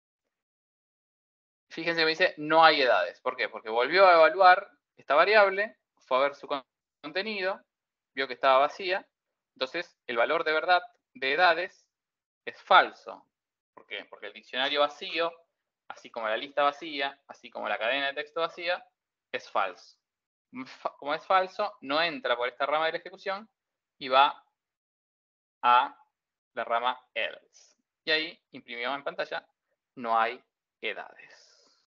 B: Fíjense que me dice no hay edades. ¿Por qué? Porque volvió a evaluar esta variable, fue a ver su contenido, vio que estaba vacía, entonces el valor de verdad de edades es falso. ¿Por qué? Porque el diccionario vacío, así como la lista vacía, así como la cadena de texto vacía, es falso. Como es falso, no entra por esta rama de la ejecución y va a la rama else. Y ahí imprimió en pantalla, no hay edades.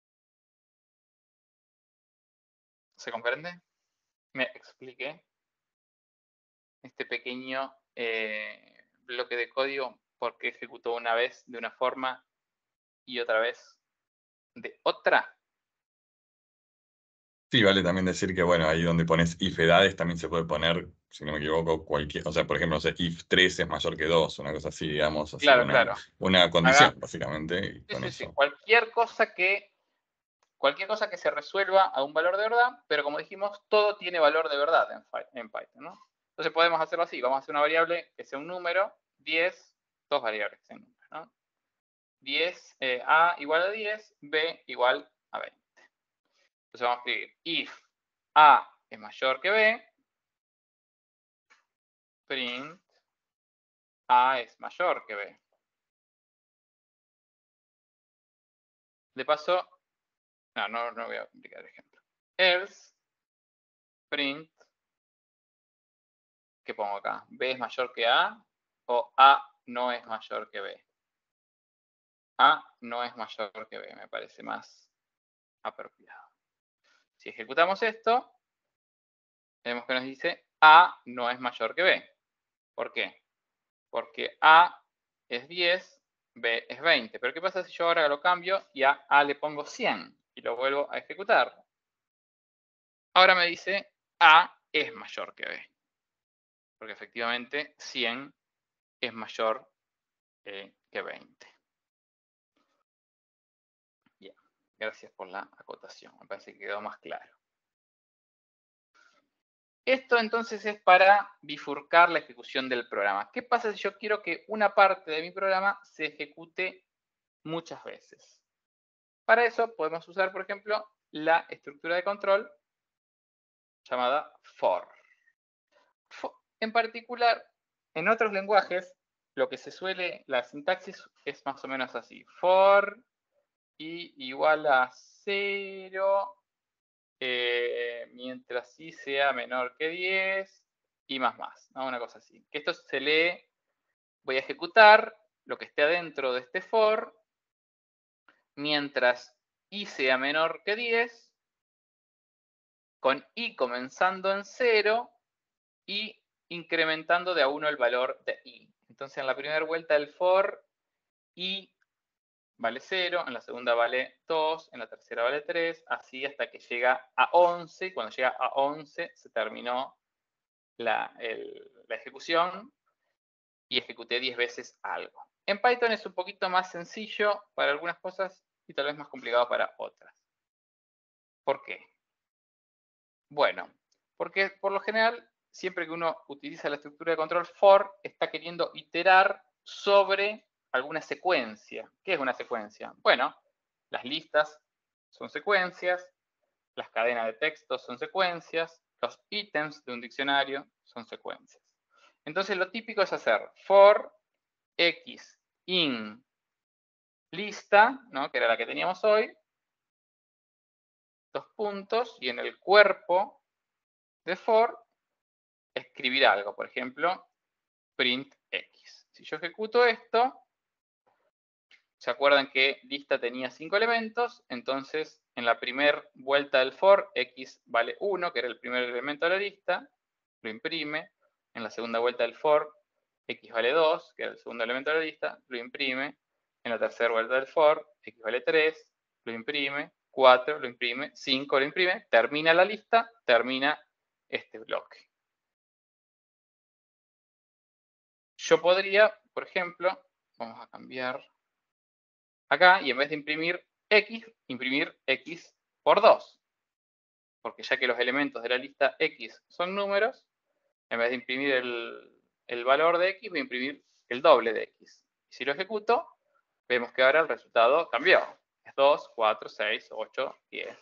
B: ¿Se comprende? Me expliqué este pequeño bloque de código porque ejecutó una vez de una forma y otra vez de otra.
A: Sí, vale también decir que, bueno, ahí donde pones if edades también se puede poner, si no me equivoco, cualquier, o sea, por ejemplo, no sé, if 3 es mayor que 2, una cosa así, digamos, así,
B: Claro, claro.
A: una
B: Haga,
A: condición, básicamente, y
B: sí,
A: con
B: sí, sí.
A: eso.
B: Cualquier cosa que se resuelva a un valor de verdad, pero como dijimos, todo tiene valor de verdad en Python, ¿no? Entonces podemos hacerlo así. Vamos a hacer una variable que sea un número, 10, dos variables en número, ¿no? 10, A igual a 10, B igual a 20. Entonces vamos a escribir if A es mayor que B, print A es mayor que B. De paso, no voy a complicar el ejemplo. Else, print, ¿qué pongo acá? ¿B es mayor que A o A no es mayor que B? A no es mayor que B, me parece más apropiado. Si ejecutamos esto, vemos que nos dice A no es mayor que B. ¿Por qué? Porque A es 10, B es 20. Pero ¿qué pasa si yo ahora lo cambio y a A le pongo 100 y lo vuelvo a ejecutar? Ahora me dice A es mayor que B. Porque efectivamente 100 es mayor que 20. Bien, gracias por la acotación. Me parece que quedó más claro. Esto entonces es para bifurcar la ejecución del programa. ¿Qué pasa si yo quiero que una parte de mi programa se ejecute muchas veces? Para eso podemos usar, por ejemplo, la estructura de control llamada for. En particular, en otros lenguajes, lo que la sintaxis es más o menos así. For i igual a 0, mientras i sea menor que 10 y más, ¿no? Una cosa así. Que esto se lee, voy a ejecutar lo que esté adentro de este for, mientras i sea menor que 10, con i comenzando en 0 y incrementando de a 1 el valor de i. Entonces en la primera vuelta del for, i vale 0, en la segunda vale 2, en la tercera vale 3, así hasta que llega a 11, y cuando llega a 11 se terminó la ejecución y ejecuté 10 veces algo. En Python es un poquito más sencillo para algunas cosas y tal vez más complicado para otras. ¿Por qué? Bueno, porque por lo general, siempre que uno utiliza la estructura de control for, está queriendo iterar sobre alguna secuencia. ¿Qué es una secuencia? Bueno, las listas son secuencias, las cadenas de texto son secuencias, los ítems de un diccionario son secuencias. Entonces lo típico es hacer for x in lista, ¿no? Que era la que teníamos hoy, dos puntos, y en el cuerpo de for escribir algo, por ejemplo, print x. Si yo ejecuto esto, ¿se acuerdan que lista tenía 5 elementos? Entonces, en la primera vuelta del for, x vale 1, que era el primer elemento de la lista, lo imprime. En la segunda vuelta del for, x vale 2, que era el segundo elemento de la lista, lo imprime. En la tercera vuelta del for, x vale 3, lo imprime. 4, lo imprime. 5, lo imprime. Termina la lista, termina este bloque. Yo podría, por ejemplo, vamos a cambiar acá, y en vez de imprimir x por 2. Porque ya que los elementos de la lista x son números, en vez de imprimir el valor de x, voy a imprimir el doble de x. Y si lo ejecuto, vemos que ahora el resultado cambió. Es 2, 4, 6, 8, 10.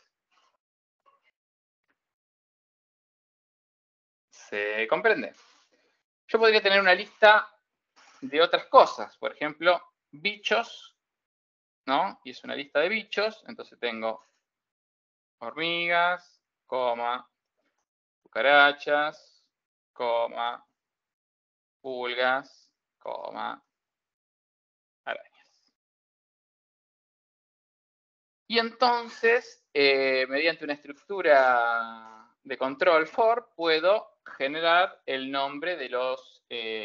B: ¿Se comprende? Yo podría tener una lista de otras cosas. Por ejemplo, bichos, ¿no? Y es una lista de bichos. Entonces tengo hormigas, coma, cucarachas, coma, pulgas, coma, arañas. Y entonces, mediante una estructura de control for, puedo generar el nombre de los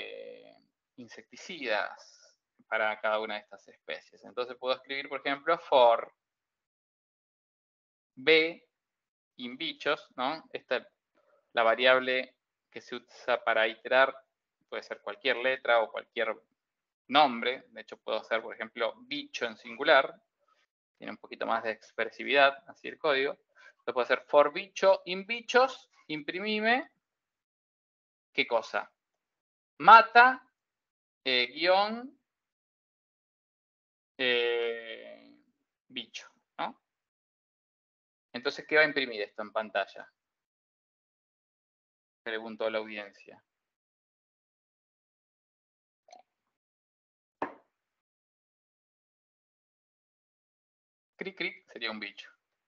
B: insecticidas para cada una de estas especies. Entonces puedo escribir, por ejemplo, for B inbichos, ¿no? La variable que se usa para iterar puede ser cualquier letra o cualquier nombre. De hecho, puedo hacer, por ejemplo, bicho en singular. Tiene un poquito más de expresividad, así el código. Entonces puedo hacer for bicho inbichos, imprimime, ¿qué cosa? Mata, guión, bicho, ¿no? Entonces, ¿qué va a imprimir esto en pantalla? Preguntó la audiencia. Cric, cric, sería un bicho.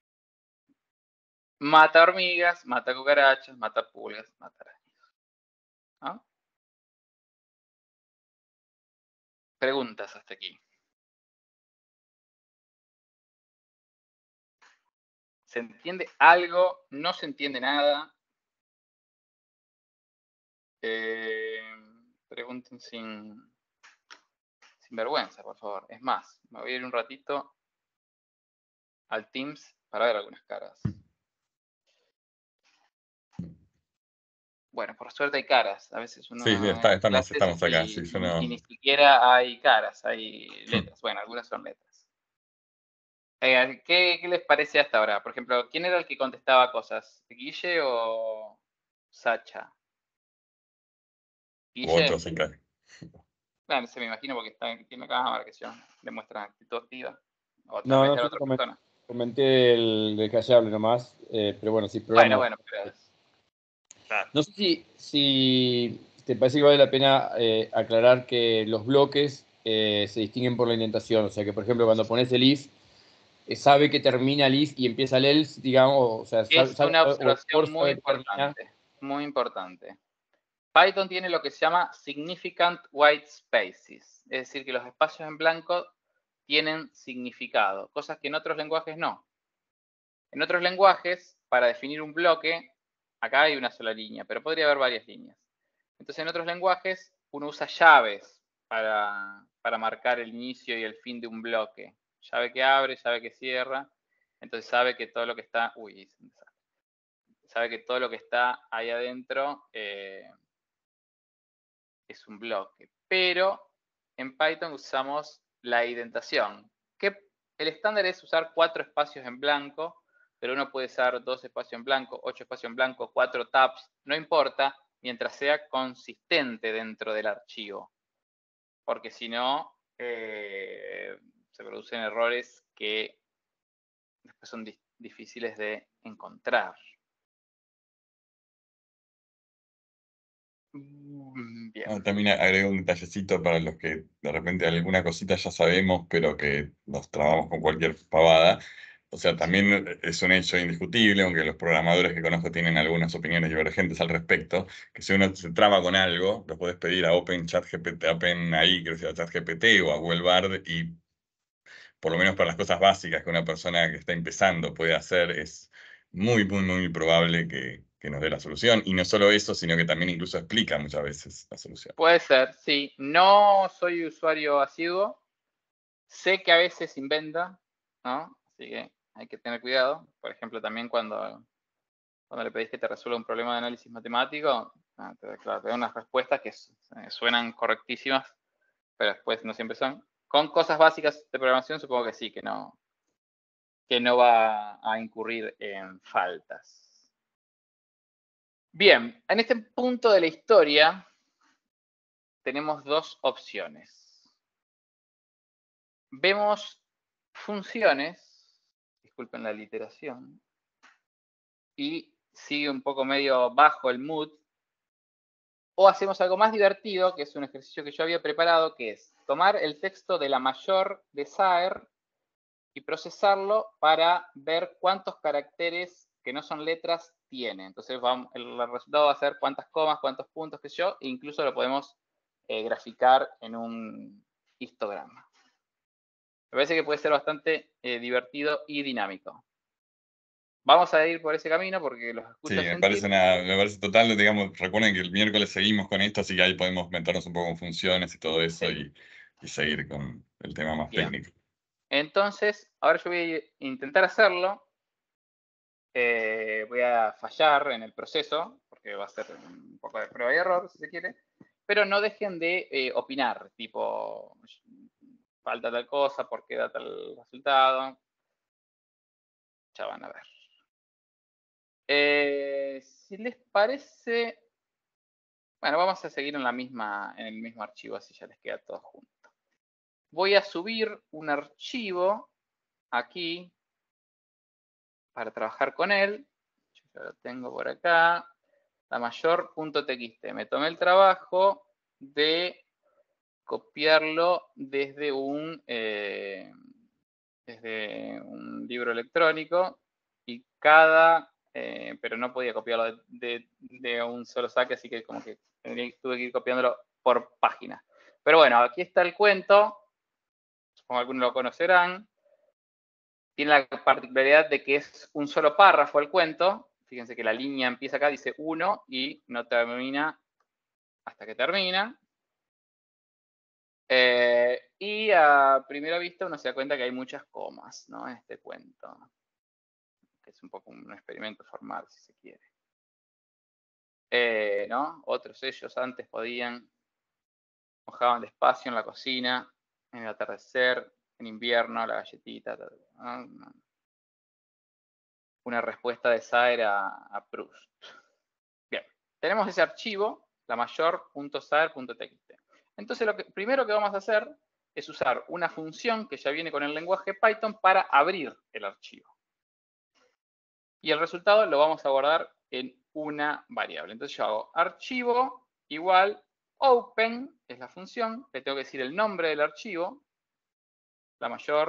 B: Mata hormigas, mata cucarachas, mata pulgas, mata arañas. ¿No? Preguntas hasta aquí. ¿Se entiende algo? ¿No se entiende nada? Pregunten sin vergüenza, por favor. Es más, me voy a ir un ratito al Teams para ver algunas caras. Bueno, por suerte hay caras. A veces uno
A: Sí, estamos acá. Sí, yo no...
B: y ni siquiera hay caras, hay letras. Bueno, algunas son letras. ¿Qué les parece hasta ahora? Por ejemplo, ¿quién era el que contestaba cosas? ¿Guille o Sacha?
A: U otros en casa.
B: Bueno, se me imagino porque tiene cámara que demuestra actitud activa. O tal
E: No,
B: vez
E: no,
B: era
E: yo
B: otra
E: comenté,
B: persona.
E: comenté el callable nomás, pero bueno, sí, programa.
B: Bueno, pero claro.
E: No sé si te parece que vale la pena aclarar que los bloques se distinguen por la indentación. O sea, que por ejemplo, cuando pones el if, sabe que termina el if y empieza el else, digamos, o sea,
B: Es una observación muy
E: sabe que termina.
B: importante. Muy importante. Python tiene lo que se llama significant white spaces. Es decir, que los espacios en blanco tienen significado, cosas que en otros lenguajes no. En otros lenguajes, para definir un bloque, acá hay una sola línea, pero podría haber varias líneas. Entonces, en otros lenguajes, uno usa llaves para marcar el inicio y el fin de un bloque. Llave que abre, llave que cierra. Entonces sabe que todo lo que está... sabe que todo lo que está ahí adentro es un bloque. Pero en Python usamos la indentación. El estándar es usar 4 espacios en blanco, pero uno puede usar 2 espacios en blanco, 8 espacios en blanco, 4 tabs, no importa, mientras sea consistente dentro del archivo. Porque si no, se producen errores que después son difíciles de encontrar. Bien.
A: También agrego un detallecito para los que de repente alguna cosita ya sabemos, pero que nos trabamos con cualquier pavada. O sea, también es un hecho indiscutible, aunque los programadores que conozco tienen algunas opiniones divergentes al respecto, que si uno se traba con algo, lo puedes pedir a OpenChatGPT, OpenAI, creo que sea ChatGPT o a Google Bard, y por lo menos para las cosas básicas que una persona que está empezando puede hacer, es muy, muy, muy probable que nos dé la solución. Y no solo eso, sino que también incluso explica muchas veces la solución.
B: Puede ser, sí. No soy usuario asiduo. Sé que a veces inventa, ¿no? Así que hay que tener cuidado. Por ejemplo, también cuando le pedís que te resuelva un problema de análisis matemático, te da unas respuestas que suenan correctísimas, pero después no siempre son. Con cosas básicas de programación supongo que sí, que no va a incurrir en faltas. Bien, en este punto de la historia tenemos 2 opciones. Vemos funciones, disculpen la literación, y sigue un poco medio bajo el mood, o hacemos algo más divertido, que es un ejercicio que yo había preparado, que es tomar el texto de la mayor de Saer y procesarlo para ver cuántos caracteres que no son letras tiene. Entonces el resultado va a ser cuántas comas, cuántos puntos, qué sé yo, e incluso lo podemos graficar en un histograma. Me parece que puede ser bastante divertido y dinámico. Vamos a ir por ese camino porque los escucho
A: Sí, me parece total, digamos, recuerden que el miércoles seguimos con esto, así que ahí podemos meternos un poco en funciones y todo eso, sí, y seguir con el tema más técnico.
B: Entonces, ahora yo voy a intentar hacerlo. voy a fallar en el proceso, porque va a ser un poco de prueba y error, si se quiere, pero no dejen de opinar, tipo, falta tal cosa, por qué da tal resultado. Ya van a ver. Si les parece, bueno, vamos a seguir en el mismo archivo, así ya les queda todo junto. Voy a subir un archivo aquí para trabajar con él. Yo ya lo tengo por acá. La mayor.txt. Me tomé el trabajo de copiarlo desde un libro electrónico y pero no podía copiarlo de un solo saque, así que como que tuve que ir copiándolo por página. Pero bueno, aquí está el cuento, supongo que algunos lo conocerán. Tiene la particularidad de que es un solo párrafo el cuento. Fíjense que la línea empieza acá, dice 1 y no termina hasta que termina. Y a primera vista uno se da cuenta que hay muchas comas, ¿no? En este cuento. Que es un poco un experimento formal, si se quiere. ¿No? Otros ellos antes podían, mojaban despacio en la cocina, en el atardecer, en invierno, la galletita, ¿no? Una respuesta de Saer a Proust. Bien, tenemos ese archivo, la mayor.saer.txt. Entonces, lo primero que vamos a hacer es usar una función que ya viene con el lenguaje Python para abrir el archivo. Y el resultado lo vamos a guardar en una variable. Entonces yo hago archivo igual open, es la función, le tengo que decir el nombre del archivo, la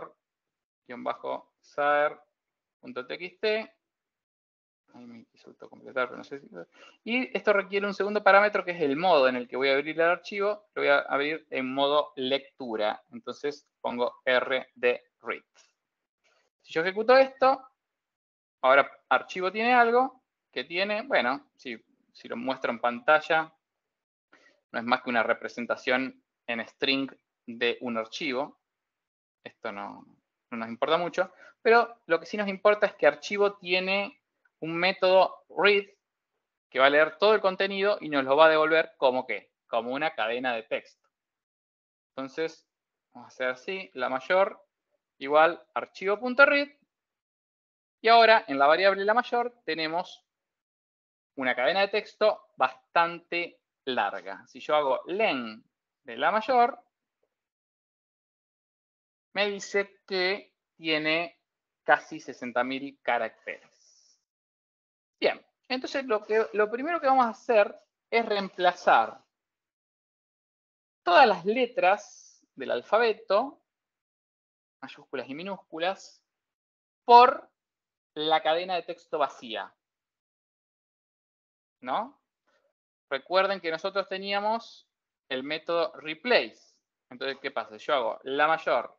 B: mayor-saer.txt. Ahí me quiso autocompletar, pero no sé si... Y esto requiere un segundo parámetro que es el modo en el que voy a abrir el archivo. Lo voy a abrir en modo lectura. Entonces pongo rd_read. Si yo ejecuto esto, ahora archivo tiene algo que tiene, bueno, si lo muestro en pantalla, no es más que una representación en string de un archivo. Esto no nos importa mucho, pero lo que sí nos importa es que archivo tiene un método read que va a leer todo el contenido y nos lo va a devolver como ¿qué? Como una cadena de texto. Entonces, vamos a hacer así, la mayor igual archivo.read. Y ahora, en la variable la mayor, tenemos una cadena de texto bastante larga. Si yo hago len de la mayor, me dice que tiene casi 60.000 caracteres. Bien, entonces lo primero que vamos a hacer es reemplazar todas las letras del alfabeto, mayúsculas y minúsculas, por la cadena de texto vacía. ¿No? Recuerden que nosotros teníamos el método replace. Entonces, ¿qué pasa? Yo hago la mayor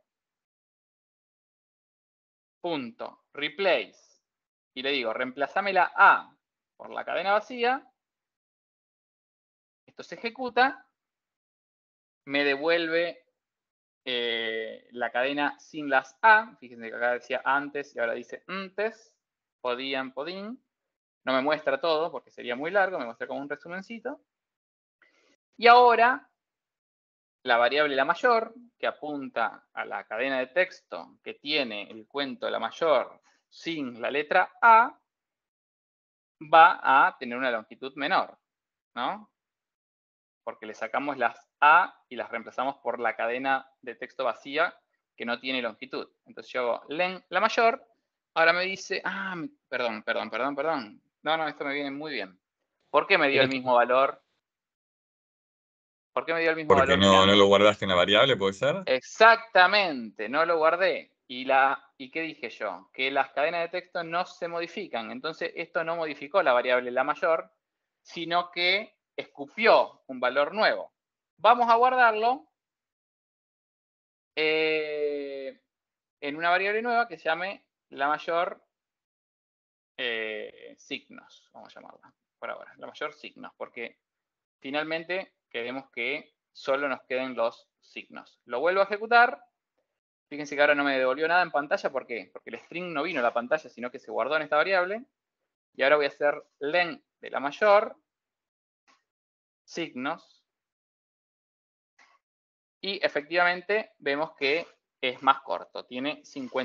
B: punto replace y le digo, reemplazame la A por la cadena vacía. Esto se ejecuta, me devuelve la cadena sin las A. Fíjense que acá decía antes y ahora dice antes. Podían. No me muestra todo porque sería muy largo, me muestra como un resumencito. Y ahora, la variable la mayor, que apunta a la cadena de texto que tiene el cuento la mayor sin la letra A, va a tener una longitud menor, ¿no? Porque le sacamos las A y las reemplazamos por la cadena de texto vacía que no tiene longitud. Entonces yo hago len la mayor, ahora me dice, perdón. No, esto me viene muy bien. ¿Por qué me dio el mismo valor? ¿Por qué me dio el mismo
A: Porque
B: valor?
A: no lo guardaste en la variable, ¿puede ser?
B: Exactamente, no lo guardé. ¿Y qué dije yo? Que las cadenas de texto no se modifican. Entonces, esto no modificó la variable la mayor, sino que escupió un valor nuevo. Vamos a guardarlo en una variable nueva que se llame la mayor signos, vamos a llamarla por ahora, la mayor signos, porque finalmente queremos que solo nos queden los signos. Lo vuelvo a ejecutar Fíjense que ahora no me devolvió nada en pantalla. ¿Por qué? Porque el string no vino a la pantalla, sino que se guardó en esta variable. Y ahora voy a hacer len de la mayor, signos. Y efectivamente vemos que es más corto. Tiene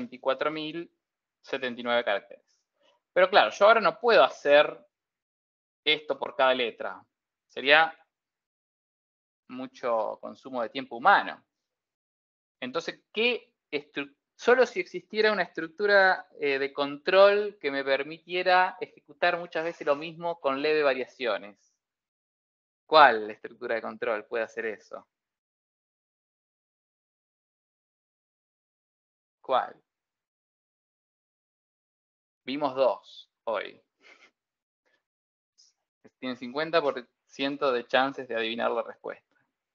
B: 54.079 caracteres. Pero claro, yo ahora no puedo hacer esto por cada letra. Sería mucho consumo de tiempo humano. Entonces, solo si existiera una estructura de control que me permitiera ejecutar muchas veces lo mismo con leve variaciones. ¿Cuál estructura de control puede hacer eso? ¿Cuál? Vimos dos hoy. Tienen 50% de chances de adivinar la respuesta.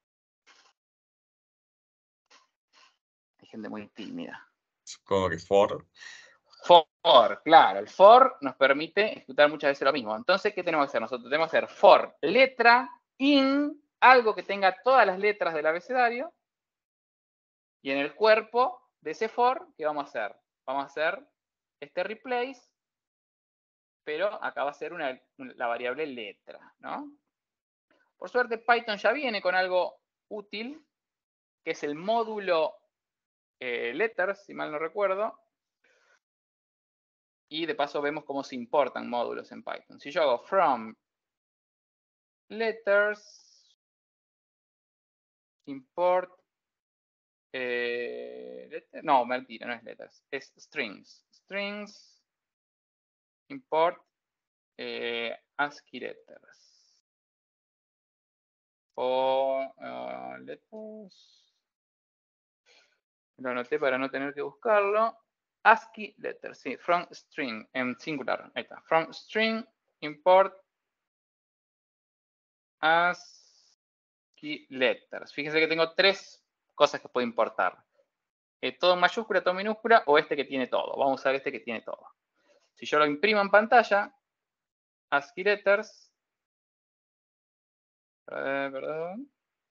B: Hay gente muy tímida.
A: Supongo que for.
B: For, claro. El for nos permite ejecutar muchas veces lo mismo. Entonces, ¿qué tenemos que hacer nosotros? Tenemos que hacer for letra in, algo que tenga todas las letras del abecedario. Y en el cuerpo de ese for, ¿qué vamos a hacer? Vamos a hacer este replace, pero acá va a ser la variable letra, ¿no? Por suerte, Python ya viene con algo útil, que es el módulo letters, si mal no recuerdo. Y de paso vemos cómo se importan módulos en Python. Si yo hago from letters, import, no, mentira, no es letters, es strings. Strings, import, ASCII letters. O letters. Lo anoté para no tener que buscarlo. ASCII letters, sí, from string, en singular, ahí está. From string, import, ASCII letters. Fíjense que tengo tres cosas que puedo importar. Todo en mayúscula, todo en minúscula, o este que tiene todo. Vamos a usar este que tiene todo. Si yo lo imprimo en pantalla, ASCII letters, perdón,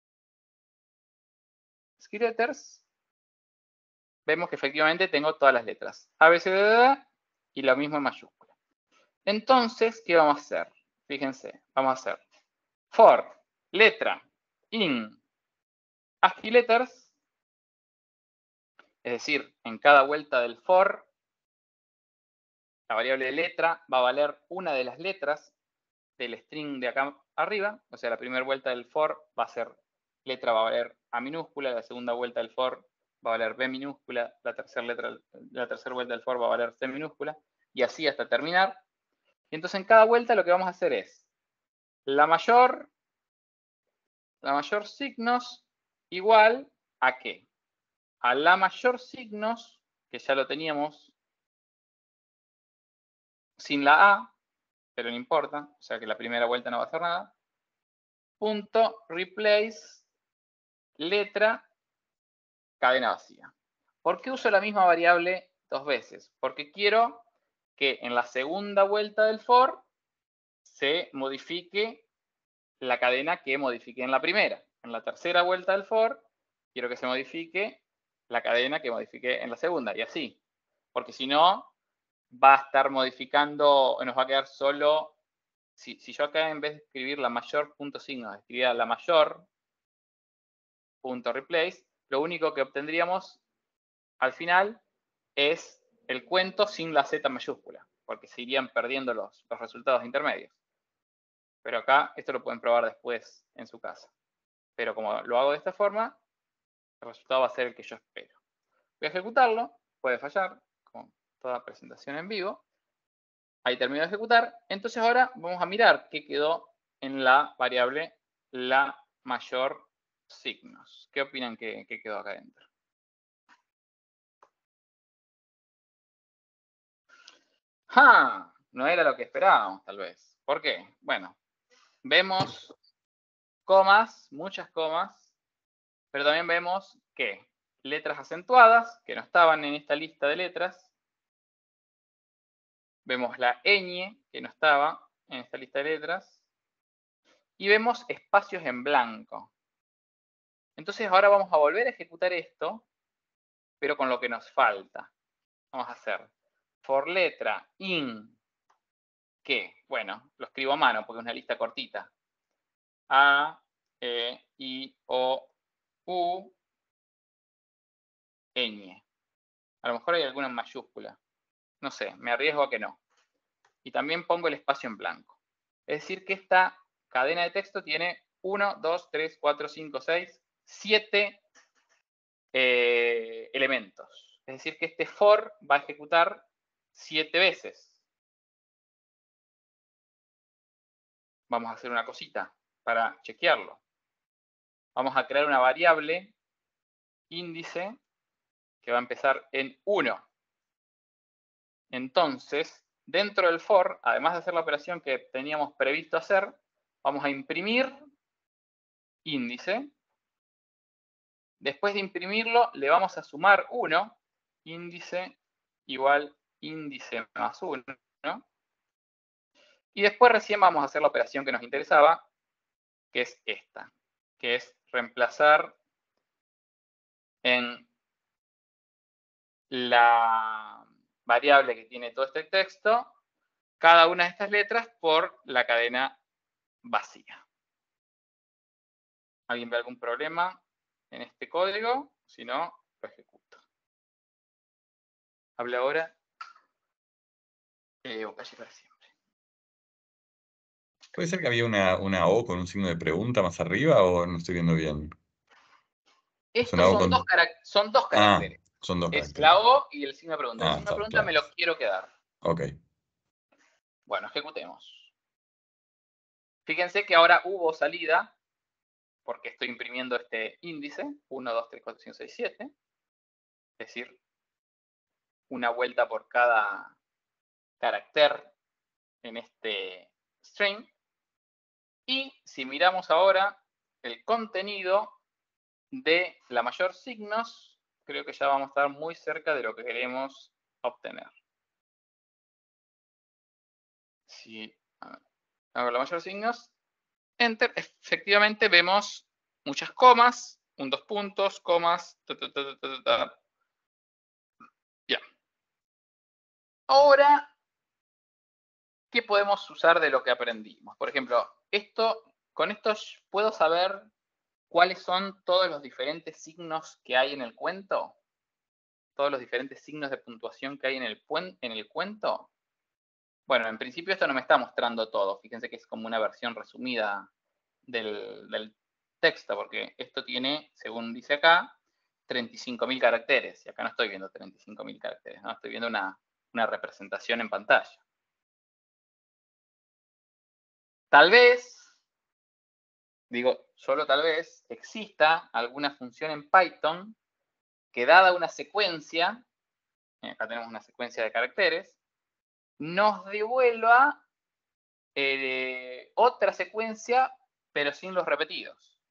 B: ASCII letters, vemos que efectivamente tengo todas las letras. A, B, C, D, D, y lo mismo en mayúscula. Entonces, ¿qué vamos a hacer? Fíjense, vamos a hacer for letra in ASCII letters, es decir, en cada vuelta del for, la variable de letra va a valer una de las letras del string de acá arriba. O sea, la primera vuelta del for va a ser letra, va a valer A minúscula, la segunda vuelta del for va a valer B minúscula, la tercera vuelta del for va a valer C minúscula, y así hasta terminar. Y entonces en cada vuelta lo que vamos a hacer es la mayor signos igual a ¿qué? A la mayor signos, que ya lo teníamos sin la A, pero no importa, o sea que la primera vuelta no va a hacer nada, punto replace letra cadena vacía. ¿Por qué uso la misma variable dos veces? Porque quiero que en la segunda vuelta del for se modifique la cadena que modifiqué en la primera. En la tercera vuelta del for quiero que se modifique la cadena que modifiqué en la segunda, y así. Porque si no, va a estar modificando, nos va a quedar solo, si yo acá en vez de escribir la mayor punto signo, escribiera la mayor punto replace, lo único que obtendríamos al final es el cuento sin la Z mayúscula, porque se irían perdiendo los resultados intermedios. Pero acá esto lo pueden probar después en su casa. Pero como lo hago de esta forma, el resultado va a ser el que yo espero. Voy a ejecutarlo, puede fallar, como toda presentación en vivo. Ahí termino de ejecutar. Entonces ahora vamos a mirar qué quedó en la variable la mayor signos. ¿Qué opinan que quedó acá adentro? ¡Ja! No era lo que esperábamos, tal vez. ¿Por qué? Bueno, vemos comas, muchas comas, pero también vemos que letras acentuadas, que no estaban en esta lista de letras. Vemos la ñ, que no estaba en esta lista de letras. Y vemos espacios en blanco. Entonces ahora vamos a volver a ejecutar esto pero con lo que nos falta. Vamos a hacer for letra in, que, bueno, lo escribo a mano porque es una lista cortita. A, E, I, O, U, ñ. A lo mejor hay alguna en mayúscula. No sé, me arriesgo a que no. Y también pongo el espacio en blanco. Es decir que esta cadena de texto tiene 1, 2, 3, 4, 5, 6, 7 elementos. Es decir que este for va a ejecutar 7 veces. Vamos a hacer una cosita para chequearlo. Vamos a crear una variable índice que va a empezar en 1. Entonces, dentro del for, además de hacer la operación que teníamos previsto hacer, vamos a imprimir índice. Después de imprimirlo, le vamos a sumar 1, índice igual índice más 1. Y después recién vamos a hacer la operación que nos interesaba, que es esta, que es reemplazar en la variable que tiene todo este texto cada una de estas letras por la cadena vacía. ¿Alguien ve algún problema en este código? Si no, lo ejecuto. Hable ahora o calle para siempre.
A: ¿Puede ser que había una O con un signo de pregunta más arriba o no estoy viendo bien?
B: Estos son dos caracteres.
A: Son dos caracteres.
B: Es la O y el signo de pregunta. El signo
A: Está,
B: de pregunta
A: claro.
B: me lo quiero quedar.
A: Ok.
B: Bueno, ejecutemos. Fíjense que ahora hubo salida, porque estoy imprimiendo este índice, 1, 2, 3, 4, 5, 6, 7. Es decir, una vuelta por cada carácter en este string. Y si miramos ahora el contenido de la mayor signos, creo que ya vamos a estar muy cerca de lo que queremos obtener. Si hago la mayor signos, enter, efectivamente vemos muchas comas, un dos puntos, comas, Ya. Ahora, ¿qué podemos usar de lo que aprendimos? Por ejemplo, con esto puedo saber cuáles son todos los diferentes signos que hay en el cuento. Todos los diferentes signos de puntuación que hay en el cuento. Bueno, en principio esto no me está mostrando todo. Fíjense que es como una versión resumida del texto, porque esto tiene, según dice acá, 35.000 caracteres. Y acá no estoy viendo 35.000 caracteres, ¿no? Estoy viendo una representación en pantalla. Tal vez, digo, solo tal vez, exista alguna función en Python que, dada una secuencia, acá tenemos una secuencia de caracteres, nos devuelva otra secuencia, pero sin los repetidos.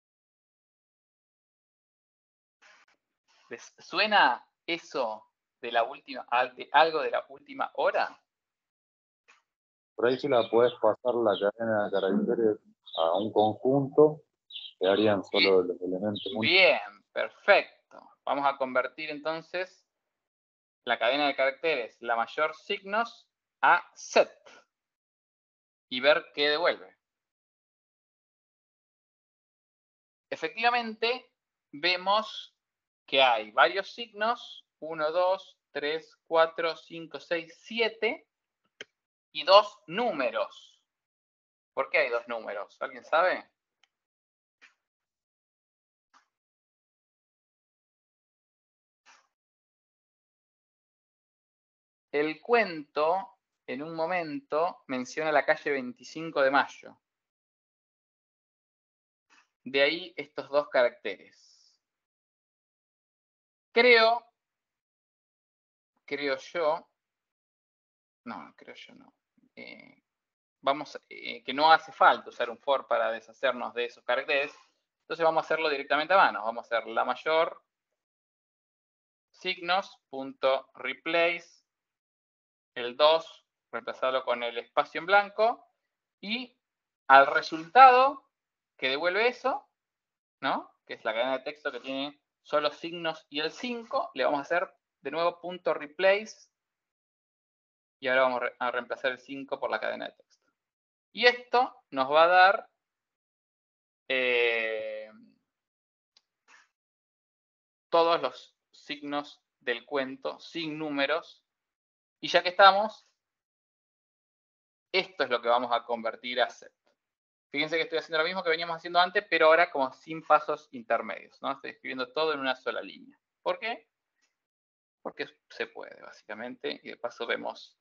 B: ¿Les suena eso de algo de la última hora?
D: Por ahí si la podés pasar la cadena de caracteres a un conjunto, quedarían solo los elementos.
B: Bien, perfecto. Vamos a convertir entonces la cadena de caracteres, la mayor signos, a set. Y ver qué devuelve. Efectivamente, vemos que hay varios signos, 1, 2, 3, 4, 5, 6, 7, y 2 números. ¿Por qué hay 2 números? ¿Alguien sabe? El cuento, en un momento, menciona la calle 25 de Mayo. De ahí estos 2 caracteres. Creo yo no. Que no hace falta usar un for para deshacernos de esos caracteres. Entonces vamos a hacerlo directamente a mano. Vamos a hacer la mayor signos.replace el 2, reemplazarlo con el espacio en blanco, y al resultado que devuelve eso, ¿no? Que es la cadena de texto que tiene son los signos y el 5, le vamos a hacer de nuevo punto replace. Y ahora vamos a reemplazar el 5 por la cadena de texto. Y esto nos va a dar todos los signos del cuento sin números. Y ya que estamos, esto es lo que vamos a convertir a set. Fíjense que estoy haciendo lo mismo que veníamos haciendo antes, pero ahora como sin pasos intermedios, ¿no? Estoy escribiendo todo en una sola línea. ¿Por qué? Porque se puede, básicamente, y de paso vemos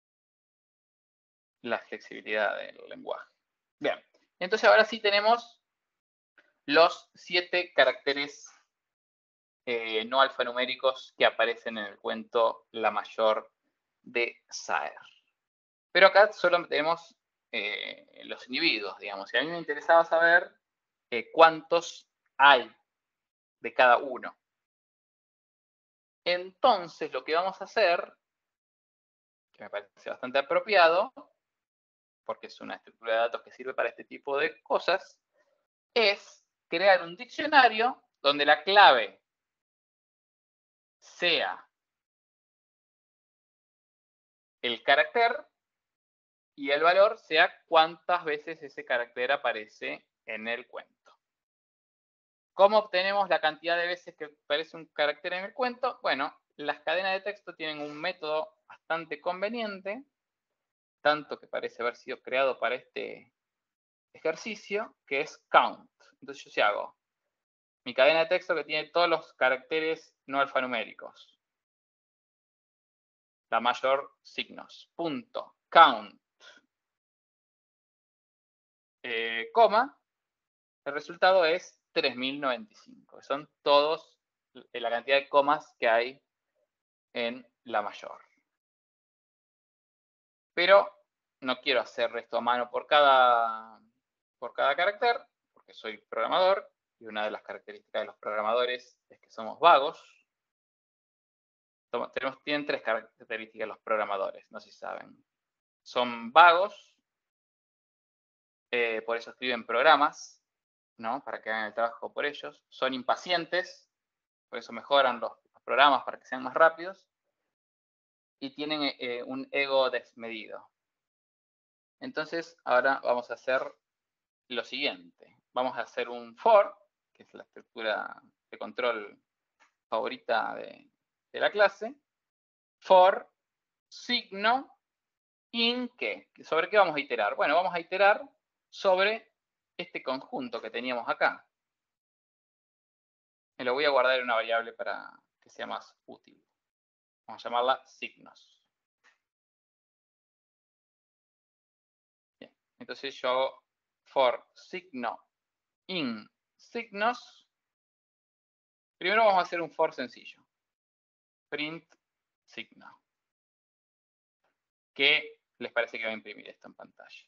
B: la flexibilidad del lenguaje. Bien, entonces ahora sí tenemos los 7 caracteres no alfanuméricos que aparecen en el cuento La Mayor de Saer. Pero acá solo tenemos los individuos, digamos. Y a mí me interesaba saber cuántos hay de cada uno. Entonces, lo que vamos a hacer, que me parece bastante apropiado, porque es una estructura de datos que sirve para este tipo de cosas, es crear un diccionario donde la clave sea el carácter y el valor sea cuántas veces ese carácter aparece en el cuento. ¿Cómo obtenemos la cantidad de veces que aparece un carácter en el cuento? Bueno, las cadenas de texto tienen un método bastante conveniente, tanto que parece haber sido creado para este ejercicio, que es count. Entonces yo si hago mi cadena de texto que tiene todos los caracteres no alfanuméricos, la mayor signos, punto, count, coma, el resultado es 3095, que son todos la cantidad de comas que hay en la mayor. Pero no quiero hacer esto a mano por cada carácter, porque soy programador, y una de las características de los programadores es que somos vagos. Tienen 3 características los programadores, no sé si saben. Son vagos, por eso escriben programas, ¿no? Para que hagan el trabajo por ellos. Son impacientes, por eso mejoran los programas para que sean más rápidos. Y tienen un ego desmedido. Entonces, ahora vamos a hacer lo siguiente. Vamos a hacer un for, que es la estructura de control favorita de la clase. For signo in qué. ¿Sobre qué vamos a iterar? Bueno, vamos a iterar sobre este conjunto que teníamos acá. Me lo voy a guardar en una variable para que sea más útil. Vamos a llamarla signos. Bien, entonces yo hago for signo in signos. Primero vamos a hacer un for sencillo. Print signo. ¿Qué les parece que va a imprimir esto en pantalla?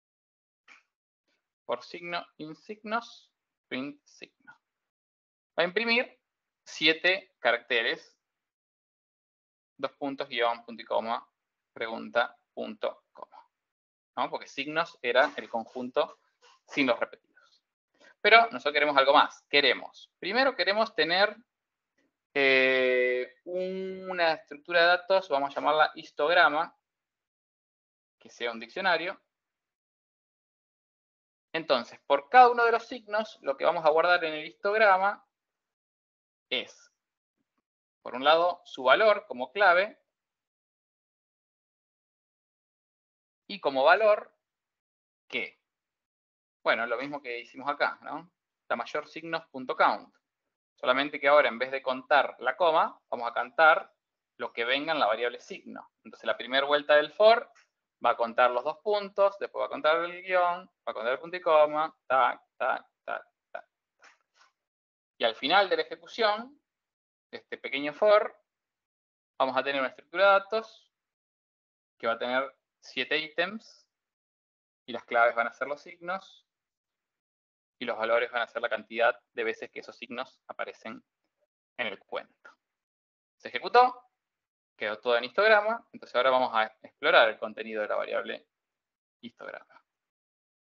B: For signo in signos, print signo. Va a imprimir 7 caracteres, 2 puntos, guión, punto y coma, pregunta, punto, coma. ¿No? Porque signos era el conjunto sin los repetidos. Pero nosotros queremos algo más. Primero queremos tener una estructura de datos, vamos a llamarla histograma, que sea un diccionario. Entonces, por cada uno de los signos, lo que vamos a guardar en el histograma es, por un lado, su valor como clave, y como valor, ¿qué? Bueno, lo mismo que hicimos acá, ¿no? La mayor signos.count. Solamente que ahora, en vez de contar la coma, vamos a contar lo que venga en la variable signo. Entonces, la primera vuelta del for va a contar los 2 puntos, después va a contar el guión, va a contar el punto y coma, tac, tac, tac, tac. Y al final de la ejecución de este pequeño for, vamos a tener una estructura de datos que va a tener 7 ítems y las claves van a ser los signos y los valores van a ser la cantidad de veces que esos signos aparecen en el cuento. Se ejecutó, quedó todo en histograma, entonces ahora vamos a explorar el contenido de la variable histograma.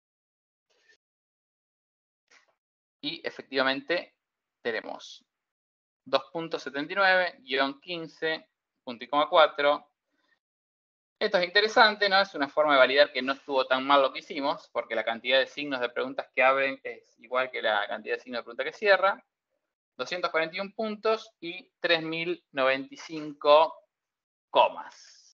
B: Y efectivamente tenemos 2.79-15, punto y coma 4. Esto es interesante, ¿no? Es una forma de validar que no estuvo tan mal lo que hicimos, porque la cantidad de signos de preguntas que abren es igual que la cantidad de signos de preguntas que cierra. 241 puntos y 3.095 comas.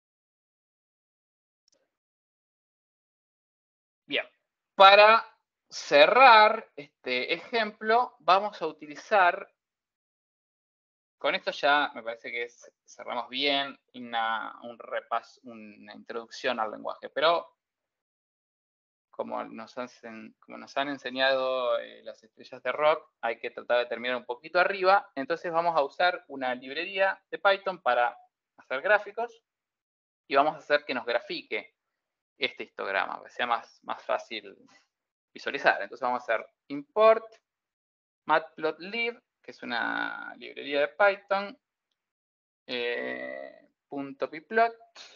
B: Bien, para cerrar este ejemplo, vamos a utilizar, con esto ya me parece que cerramos bien un repaso, una introducción al lenguaje, pero como nos han enseñado las estrellas de rock, hay que tratar de terminar un poquito arriba. Entonces vamos a usar una librería de Python para hacer gráficos y vamos a hacer que nos grafique este histograma, para que sea más fácil visualizar. Entonces vamos a hacer import matplotlib, que es una librería de Python, .pyplot,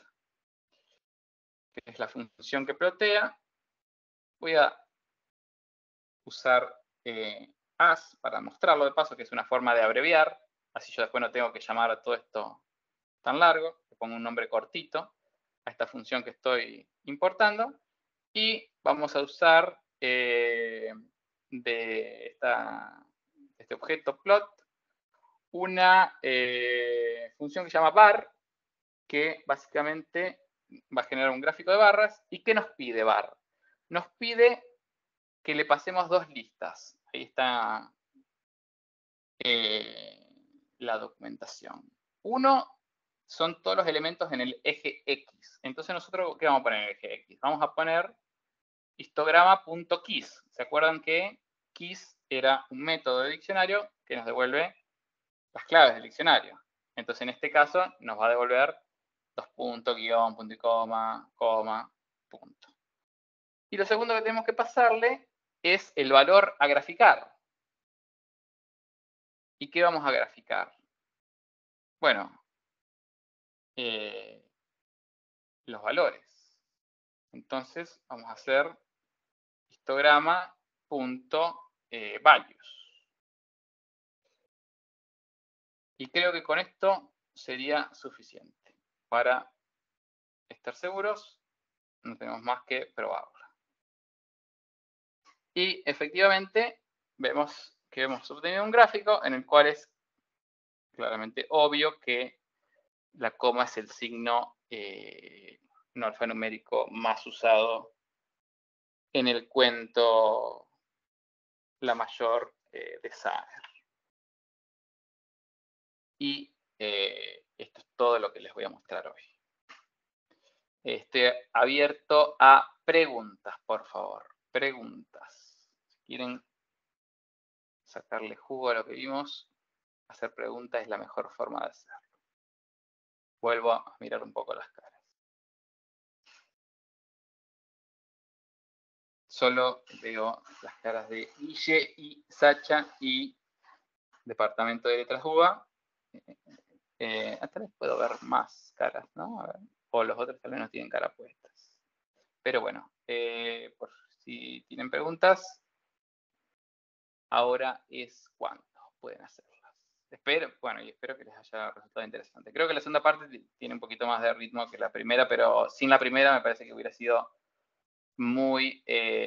B: que es la función que plotea. Voy a usar as para mostrarlo de paso, que es una forma de abreviar, así yo después no tengo que llamar a todo esto tan largo. Le pongo un nombre cortito a esta función que estoy importando, y vamos a usar de este objeto plot una función que se llama bar, que básicamente va a generar un gráfico de barras. ¿Y qué nos pide bar? Nos pide que le pasemos dos listas. Ahí está la documentación. Uno son todos los elementos en el eje X. Entonces nosotros, ¿qué vamos a poner en el eje X? Vamos a poner histograma.keys. ¿Se acuerdan que keys era un método de diccionario que nos devuelve las claves del diccionario? Entonces en este caso nos va a devolver dos puntos, guión, punto y coma, punto. Y lo segundo que tenemos que pasarle es el valor a graficar. ¿Y qué vamos a graficar? Bueno, los valores. Entonces vamos a hacer histograma.values. Y creo que con esto sería suficiente. Para estar seguros, no tenemos más que probarlo. Y efectivamente vemos que hemos obtenido un gráfico en el cual es claramente obvio que la coma es el signo no alfanumérico más usado en el cuento La Mayor de Sager. Y esto es todo lo que les voy a mostrar hoy. Estoy abierto a preguntas, por favor. Preguntas. Si quieren sacarle jugo a lo que vimos, hacer preguntas es la mejor forma de hacerlo. Vuelvo a mirar un poco las caras. Solo veo las caras de Guille y Sacha y Departamento de Letras UBA. Hasta les puedo ver más caras, ¿no? A ver. O los otros tal vez no tienen cara puestas. Pero bueno, por si tienen preguntas, ahora es cuando pueden hacerlas. Espero que les haya resultado interesante. Creo que la segunda parte tiene un poquito más de ritmo que la primera, pero sin la primera me parece que hubiera sido muy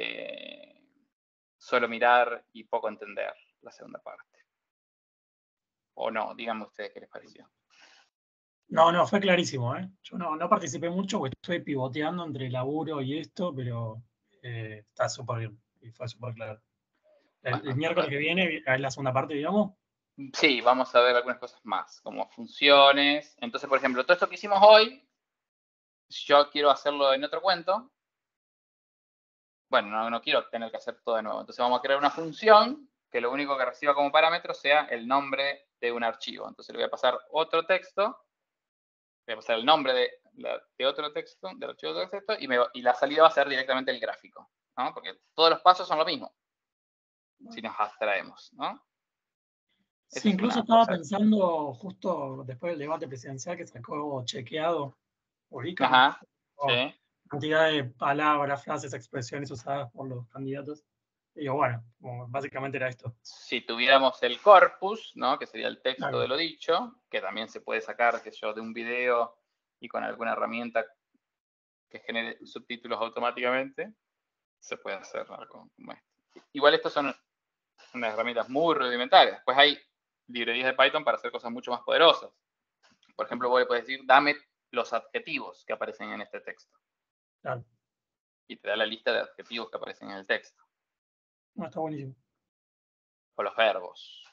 B: solo mirar y poco entender la segunda parte. O no, díganme ustedes qué les pareció.
F: No, fue clarísimo, ¿eh? Yo no participé mucho porque estoy pivoteando entre laburo y esto, pero está súper bien y fue súper claro. El miércoles que viene es la segunda parte, digamos.
B: Sí, vamos a ver algunas cosas más, como funciones. Entonces, por ejemplo, todo esto que hicimos hoy, yo quiero hacerlo en otro cuento. Bueno, no quiero tener que hacer todo de nuevo. Entonces vamos a crear una función que lo único que reciba como parámetro sea el nombre de un archivo. Entonces le voy a pasar otro texto, voy a pasar el nombre de otro texto, del archivo de otro texto, y la salida va a ser directamente el gráfico, ¿no? Porque todos los pasos son lo mismo, si nos abstraemos, ¿no?
F: Sí, incluso estaba pensando justo después del debate presidencial que sacó chequeado, ubica,
B: Ajá, sí.
F: cantidad de palabras, frases, expresiones usadas por los candidatos. digo, bueno, como básicamente era esto.
B: Si tuviéramos el corpus, ¿no? Que sería el texto
F: Claro.
B: de lo dicho, que también se puede sacar, qué sé yo, de un video y con alguna herramienta que genere subtítulos automáticamente, se puede hacer algo como esto. Igual estas son unas herramientas muy rudimentarias. Después hay librerías de Python para hacer cosas mucho más poderosas. Por ejemplo, vos le puedes decir, dame los adjetivos que aparecen en este texto.
F: Claro.
B: Y te da la lista de adjetivos que aparecen en el texto.
F: No, está buenísimo.
B: O los verbos.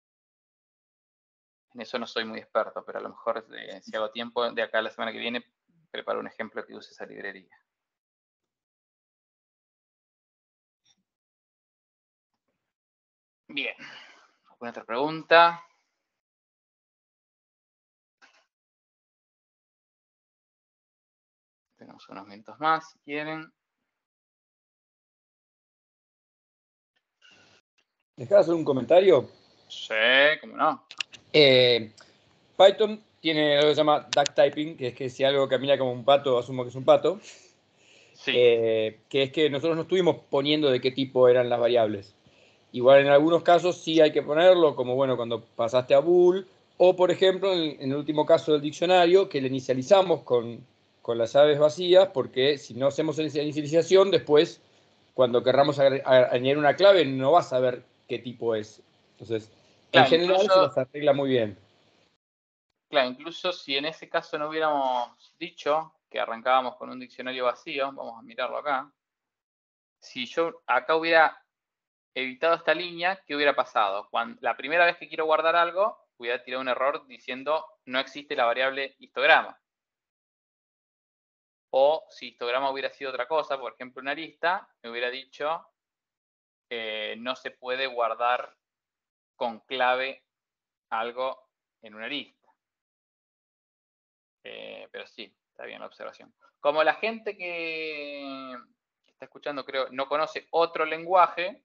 B: En eso no soy muy experto, pero a lo mejor si hago tiempo, de acá a la semana que viene, preparo un ejemplo que use esa librería. Bien. ¿Alguna otra pregunta? Tenemos unos minutos más, si quieren.
E: ¿Dejás hacer un comentario?
B: Sí, cómo no.
E: Python tiene algo que se llama duck typing, que es que si algo camina como un pato, asumo que es un pato.
B: Sí.
E: Que es que nosotros no estuvimos poniendo de qué tipo eran las variables. Igual en algunos casos sí hay que ponerlo, como bueno, cuando pasaste a bool, o por ejemplo, en el último caso del diccionario, que le inicializamos con las llaves vacías, porque si no hacemos esa inicialización, después, cuando querramos añadir una clave, no vas a saber qué tipo es. Entonces, en
B: Claro,
E: general se
B: incluso,
E: las arregla muy bien.
B: claro, incluso si en ese caso no hubiéramos dicho que arrancábamos con un diccionario vacío, vamos a mirarlo acá. Si yo acá hubiera evitado esta línea, ¿qué hubiera pasado? Cuando la primera vez que quiero guardar algo, hubiera tirado un error diciendo no existe la variable histograma. O si histograma hubiera sido otra cosa, por ejemplo una lista, me hubiera dicho no se puede guardar con clave algo en una lista. Pero sí, está bien la observación. Como la gente que está escuchando, creo, no conoce otro lenguaje,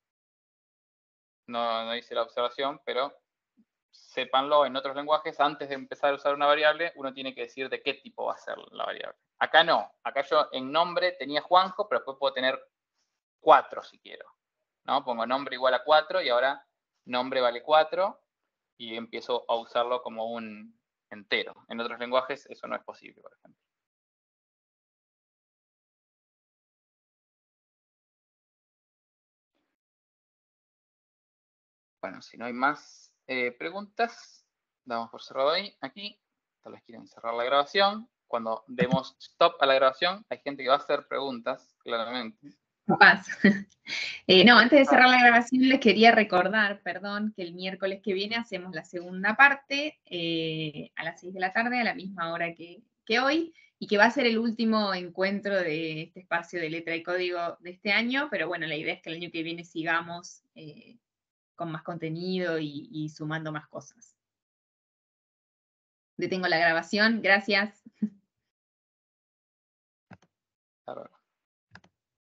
B: no hice la observación, pero sépanlo, en otros lenguajes, antes de empezar a usar una variable, uno tiene que decir de qué tipo va a ser la variable. Acá no, acá yo en nombre tenía Juanjo, pero después puedo tener 4 si quiero. ¿No? Pongo nombre igual a 4 y ahora nombre vale 4 y empiezo a usarlo como un entero. En otros lenguajes eso no es posible, por ejemplo. Bueno, si no hay más preguntas, damos por cerrado ahí. Aquí, tal vez quieren cerrar la grabación. Cuando demos stop a la grabación, hay gente que va a hacer preguntas, claramente.
G: Capaz. No, antes de cerrar la grabación les quería recordar, perdón, que el miércoles que viene hacemos la segunda parte a las 6 de la tarde, a la misma hora que hoy, y que va a ser el último encuentro de este espacio de letra y código de este año, pero bueno, la idea es que el año que viene sigamos con más contenido y sumando más cosas. Detengo la grabación, gracias.
B: Claro.